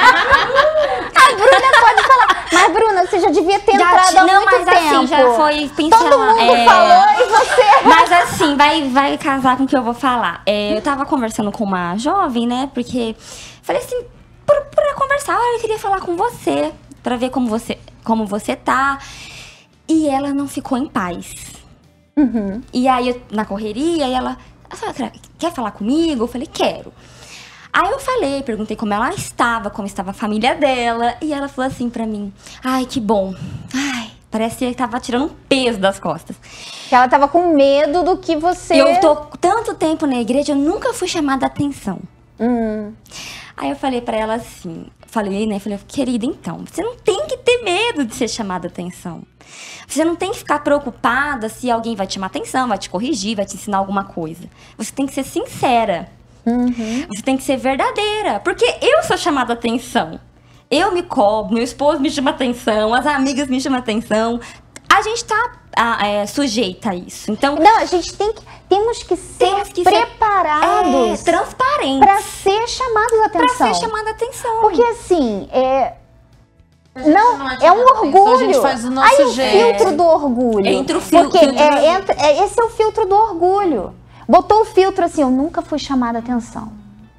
Speaker 2: a Bruna pode falar. Mas, Bruna, você já devia ter
Speaker 6: Já
Speaker 2: entrado há
Speaker 6: não,
Speaker 2: muito
Speaker 6: mas
Speaker 2: tempo.
Speaker 6: assim, já foi pincelado.
Speaker 2: Todo mundo
Speaker 6: é...
Speaker 2: falou e você...
Speaker 6: Mas assim, vai, vai casar com o que eu vou falar. É, eu tava conversando com uma jovem, né? Porque falei assim, por, por conversar, eu queria falar com você, pra ver como você, como você tá. E ela não ficou em paz.
Speaker 2: Uhum.
Speaker 6: E aí, eu, na correria, e ela... Quer falar comigo? Eu falei, quero. Aí eu falei, perguntei como ela estava, como estava a família dela. E ela falou assim pra mim, ai, que bom. Ai, parece que tava tirando um peso das costas.
Speaker 2: Que ela tava com medo do que você...
Speaker 6: Eu tô tanto tempo na igreja, eu nunca fui chamada a atenção.
Speaker 2: Hum.
Speaker 6: Aí eu falei pra ela assim, falei, né, falei, querida, então, você não tem que ter medo de ser chamada a atenção. Você não tem que ficar preocupada se alguém vai te chamar atenção, vai te corrigir, vai te ensinar alguma coisa. Você tem que ser sincera.
Speaker 2: Uhum.
Speaker 6: Você tem que ser verdadeira. Porque eu sou chamada a atenção. Eu me cobro, meu esposo me chama atenção, as amigas me chamam atenção. A gente tá ah, é, sujeita a isso. Então,
Speaker 2: não, a gente tem que, temos que ser temos que preparados,
Speaker 6: ser, é, transparentes,
Speaker 2: para ser chamados a atenção.
Speaker 6: Para ser chamada a atenção.
Speaker 2: Porque assim, é, não,
Speaker 8: não é,
Speaker 2: é um orgulho.
Speaker 8: A gente faz o nosso
Speaker 2: Aí o
Speaker 8: jeito.
Speaker 2: filtro do orgulho.
Speaker 6: Entra o fil
Speaker 2: porque
Speaker 6: filtro.
Speaker 2: É, entra, é, esse é o filtro do orgulho. Botou o filtro assim, eu nunca fui chamada a atenção.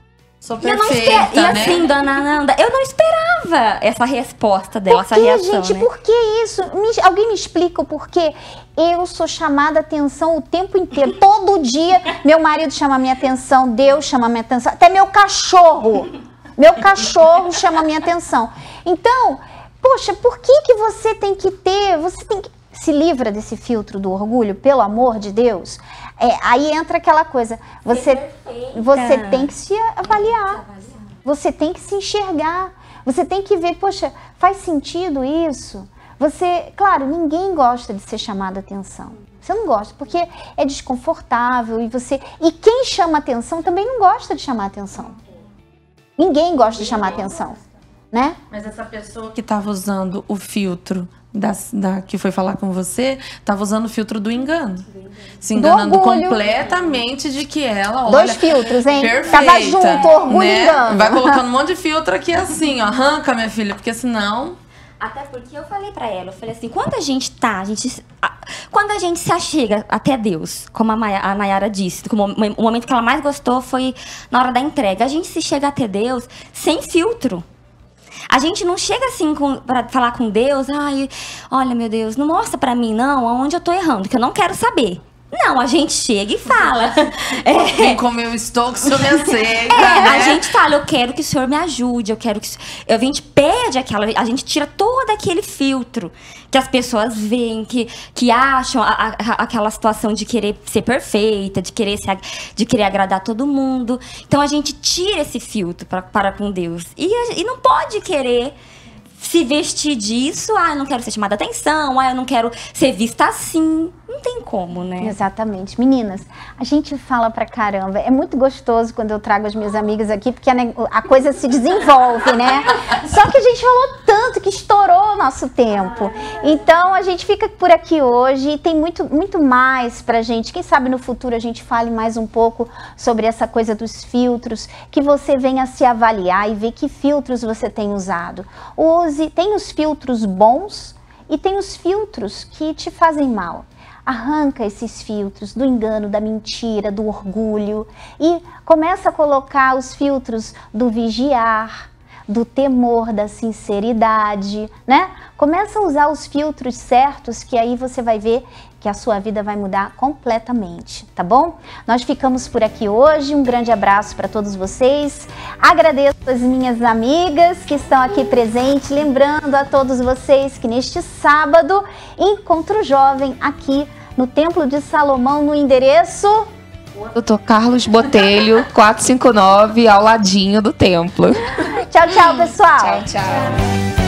Speaker 8: Sou
Speaker 6: e, eu não
Speaker 8: perfeita,
Speaker 6: esper...
Speaker 8: né?
Speaker 6: e assim, dona Nanda, eu não esperava essa resposta dela,
Speaker 2: por que,
Speaker 6: essa reação,
Speaker 2: gente,
Speaker 6: né?
Speaker 2: por que isso? Me, alguém me explica o porquê? Eu sou chamada a atenção o tempo inteiro. Todo dia, meu marido chama a minha atenção, Deus chama a minha atenção, até meu cachorro. Meu cachorro chama a minha atenção. Então, poxa, por que que você tem que ter, você tem que... Se livra desse filtro do orgulho, pelo amor de Deus. É, aí entra aquela coisa, você, você tem que se avaliar, você tem que se enxergar, você tem que ver, poxa, faz sentido isso? Você, claro, ninguém gosta de ser chamado a atenção. Você não gosta, porque é desconfortável e você... E quem chama atenção também não gosta de chamar atenção. Ninguém gosta de chamar atenção, né?
Speaker 8: Mas essa pessoa que estava usando o filtro da, da, que foi falar com você, estava usando o filtro do engano. Se enganando completamente de que ela, olha...
Speaker 2: Dois filtros, hein?
Speaker 8: Perfeita,
Speaker 2: tava junto, orgulho e
Speaker 8: né?
Speaker 2: engano.
Speaker 8: Vai colocando um monte de filtro aqui assim, ó. Arranca, minha filha, porque senão...
Speaker 6: Até porque eu falei pra ela, eu falei assim, quando a gente tá, a gente, quando a gente se achega até Deus, como a, Maia, a Nayara disse, como o momento que ela mais gostou foi na hora da entrega, a gente se chega até Deus sem filtro. A gente não chega assim com, pra falar com Deus, ai, olha meu Deus, não mostra pra mim não onde eu tô errando, que eu não quero saber. Não, a gente chega e fala.
Speaker 8: É. Como eu estou, que o senhor me aceita.
Speaker 6: É,
Speaker 8: né?
Speaker 6: A gente fala, eu quero que o senhor me ajude, eu quero que... A gente pede aquela... A gente tira todo aquele filtro que as pessoas veem, que, que acham a, a, aquela situação de querer ser perfeita, de querer, se, de querer agradar todo mundo. Então, a gente tira esse filtro pra, para com Deus. E, e não pode querer... se vestir disso, ah, eu não quero ser chamada a atenção, ah, eu não quero ser vista assim. Não tem como, né?
Speaker 2: Exatamente. Meninas, a gente fala pra caramba. É muito gostoso quando eu trago as minhas amigas aqui, porque a, a coisa se desenvolve, né? Só que a gente falou tanto que estourou o nosso tempo. Então, a gente fica por aqui hoje e tem muito, muito mais pra gente. Quem sabe no futuro a gente fale mais um pouco sobre essa coisa dos filtros, que você venha se avaliar e ver que filtros você tem usado. Use, tem os filtros bons e tem os filtros que te fazem mal. Arranca esses filtros do engano, da mentira, do orgulho e começa a colocar os filtros do vigiar, do temor, da sinceridade, né? Começa a usar os filtros certos, que aí você vai ver que a sua vida vai mudar completamente, tá bom? Nós ficamos por aqui hoje, um grande abraço para todos vocês, agradeço as minhas amigas que estão aqui presentes, lembrando a todos vocês que neste sábado, Encontro Jovem aqui no Templo de Salomão, no endereço...
Speaker 5: doutor Carlos Botelho, quatrocentos e cinquenta e nove, ao ladinho do templo.
Speaker 2: Tchau, tchau, pessoal!
Speaker 5: Tchau, tchau!